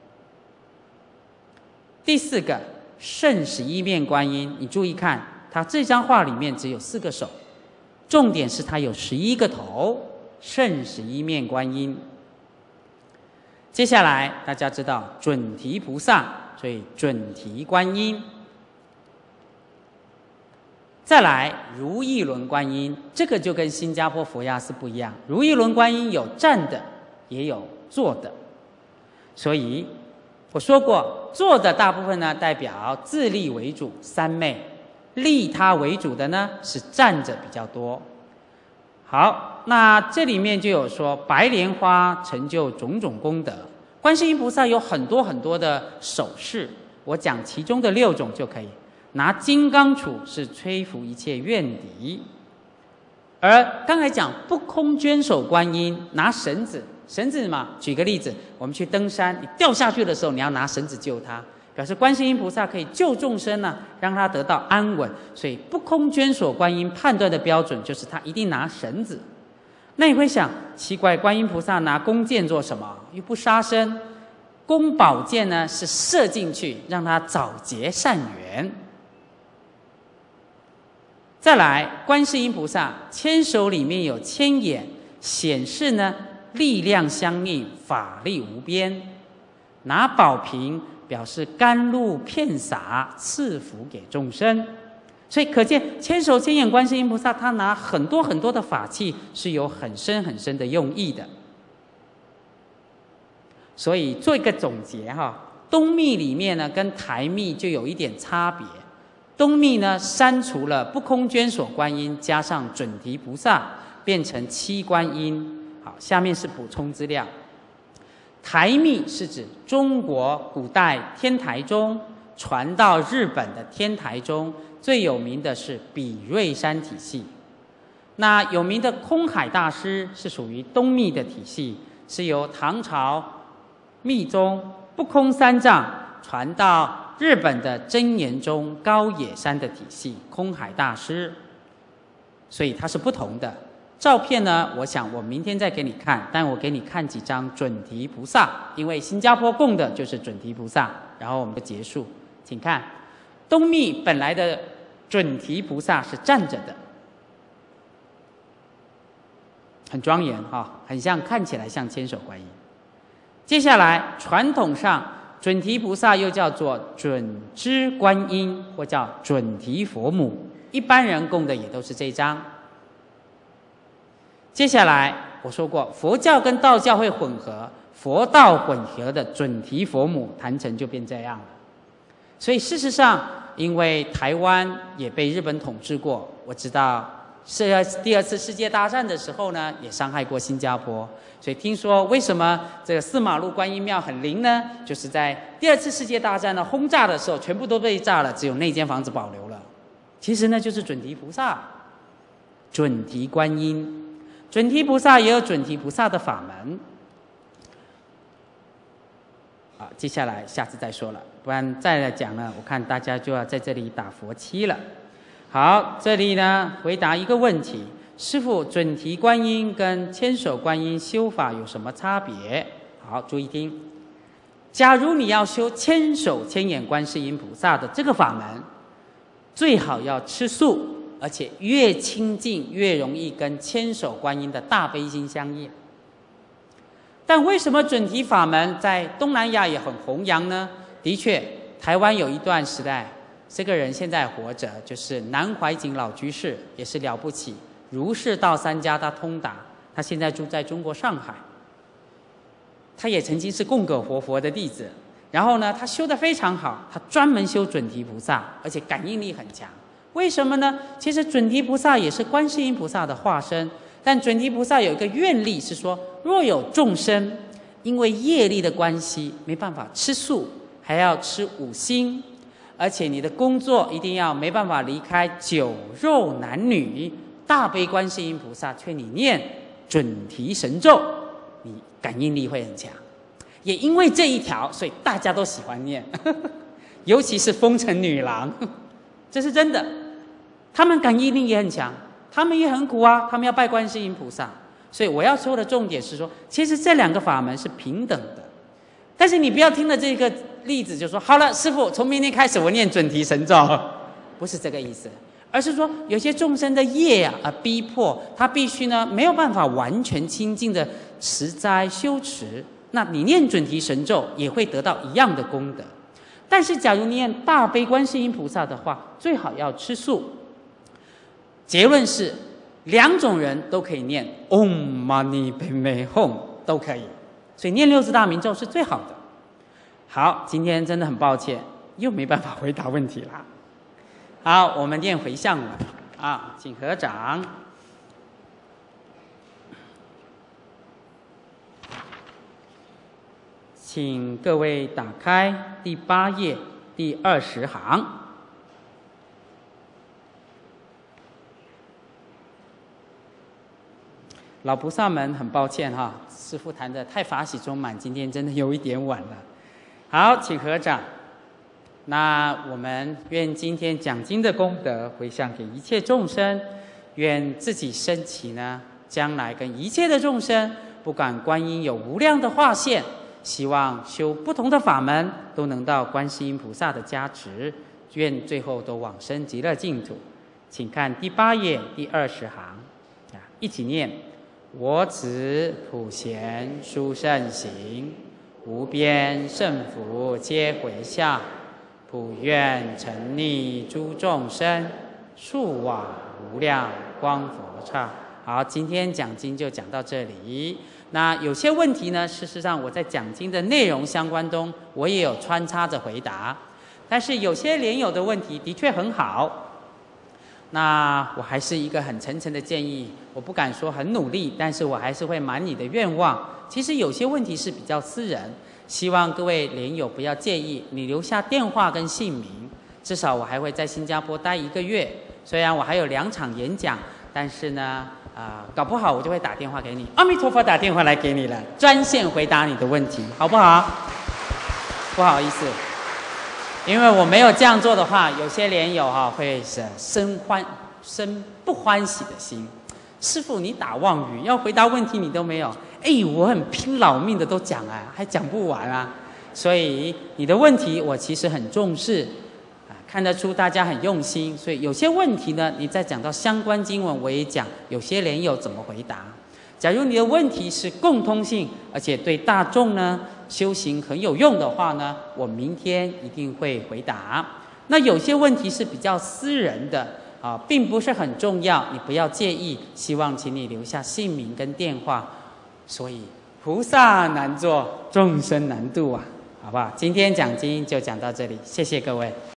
第4个，圣11面观音，你注意看，他这张画里面只有4个手，重点是他有11个头，圣11面观音。接下来大家知道准提菩萨，所以准提观音。再来如意轮观音，这个就跟新加坡佛牙寺不一样，如意轮观音有站的也有坐的。所以我说过，坐的大部分呢代表自利为主三昧，利他为主的呢是站着比较多。好，那这里面就有说白莲花成就种种功德，观世音菩萨有很多很多的手势，我讲其中的6种就可以。拿金刚杵是摧伏一切怨敌，而刚才讲不空捐手观音拿绳子，绳子嘛，举个例子，我们去登山，你掉下去的时候，你要拿绳子救他，表示观世音菩萨可以救众生呢，让他得到安稳。所以不空捐手观音判断的标准就是他一定拿绳子。那你会想，奇怪，观音菩萨拿弓箭做什么？又不杀生，弓宝剑呢是射进去，让他早结善缘。再来，观世音菩萨千手里面有千眼，显示呢力量相应，法力无边。拿宝瓶表示甘露遍洒，赐福给众生。所以可见千手千眼观世音菩萨，他拿很多很多的法器，是有很深很深的用意的。所以做一个总结哈，东密里面呢跟台密就有一点差别。东密呢删除了不空捐手观音，加上准提菩萨，变成7观音。好，下面是补充资料。台密是指中国古代天台宗传到日本的天台宗，最有名的是比瑞山体系。那有名的空海大师是属于东密的体系，是由唐朝密宗不空三藏传到日本的真言宗高野山的体系空海大师，所以它是不同的。照片呢，我想我明天再给你看，但我给你看几张准提菩萨，因为新加坡供的就是准提菩萨，然后我们就结束。请看，东密本来的准提菩萨是站着的，很庄严哈，很像，看起来像千手观音。接下来，传统上准提菩萨又叫做准支观音，或叫准提佛母，一般人供的也都是这张。接下来我说过，佛教跟道教会混合，佛道混合的准提佛母坛城就变这样了。所以事实上，因为台湾也被日本统治过，我知道第二次世界大战的时候呢，也伤害过新加坡。所以听说为什么这个四马路观音庙很灵呢？就是在第二次世界大战的轰炸的时候，全部都被炸了，只有那间房子保留了。其实呢，就是准提菩萨、准提观音。准提菩萨也有准提菩萨的法门。好，接下来下次再说了，不然再来讲呢，我看大家就要在这里打佛七了。好，这里呢回答一个问题：师父，准提观音跟千手观音修法有什么差别？好，注意听。假如你要修千手千眼观世音菩萨的这个法门，最好要吃素。而且越亲近越容易跟千手观音的大悲心相应。但为什么准提法门在东南亚也很弘扬呢？的确，台湾有一段时代，这个人现在活着，就是南怀瑾老居士，也是了不起，儒释道三家他通达。他现在住在中国上海，他也曾经是供果活佛的弟子。然后呢，他修得非常好，他专门修准提菩萨，而且感应力很强。为什么呢？其实准提菩萨也是观世音菩萨的化身，但准提菩萨有一个愿力，是说若有众生因为业力的关系没办法吃素，还要吃五辛，而且你的工作一定要没办法离开酒肉男女，大悲观世音菩萨劝你念准提神咒，你感应力会很强。也因为这一条，所以大家都喜欢念尤其是风尘女郎，这是真的。他们感应力也很强，他们也很苦啊，他们要拜观世音菩萨。所以我要说的重点是说，其实这两个法门是平等的。但是你不要听了这个例子就说好了，师父从明天开始我念准提神咒，不是这个意思，而是说有些众生的业啊逼迫他必须呢没有办法完全清净的持斋修持，那你念准提神咒也会得到一样的功德。但是假如你念大悲观世音菩萨的话，最好要吃素。结论是两种人都可以念 Om Mani Padme Hum 都可以，所以念六字大明咒是最好的。好，今天真的很抱歉，又没办法回答问题了。好，我们念回向文啊，请合掌。请各位打开第8页第20行。老菩萨们，很抱歉哈，师父谈的太法喜充满，今天真的有一点晚了。好，请合掌。那我们愿今天讲经的功德回向给一切众生，愿自己升起呢，将来跟一切的众生，不管观音有无量的化现，希望修不同的法门，都能到观世音菩萨的加持，愿最后都往生极乐净土。请看第8页第20行，一起念。我此普贤殊胜行，无边胜福皆回向，普愿沉溺诸众生，速往无量光佛刹。好，今天讲经就讲到这里。那有些问题呢，事实上我在讲经的内容相关中，我也有穿插着回答。但是有些莲友的问题的确很好，那我还是一个很诚诚的建议，我不敢说很努力，但是我还是会满你的愿望。其实有些问题是比较私人，希望各位莲友不要介意，你留下电话跟姓名，至少我还会在新加坡待1个月。虽然我还有2场演讲，但是呢，搞不好我就会打电话给你，阿弥陀佛打电话来给你了，专线回答你的问题，好不好？不好意思， 因为我没有这样做的话，有些莲友会是生不欢喜的心。师父，你打妄语，要回答问题你都没有。我很拼老命的都讲啊，还讲不完啊。所以你的问题我其实很重视，看得出大家很用心。所以有些问题呢，你再讲到相关经文，我也讲有些莲友怎么回答。假如你的问题是共通性，而且对大众呢修行很有用的话呢，我明天一定会回答。那有些问题是比较私人的并不是很重要，你不要介意，希望请你留下姓名跟电话。所以菩萨难做，众生难度啊，好不好？今天讲经就讲到这里，谢谢各位。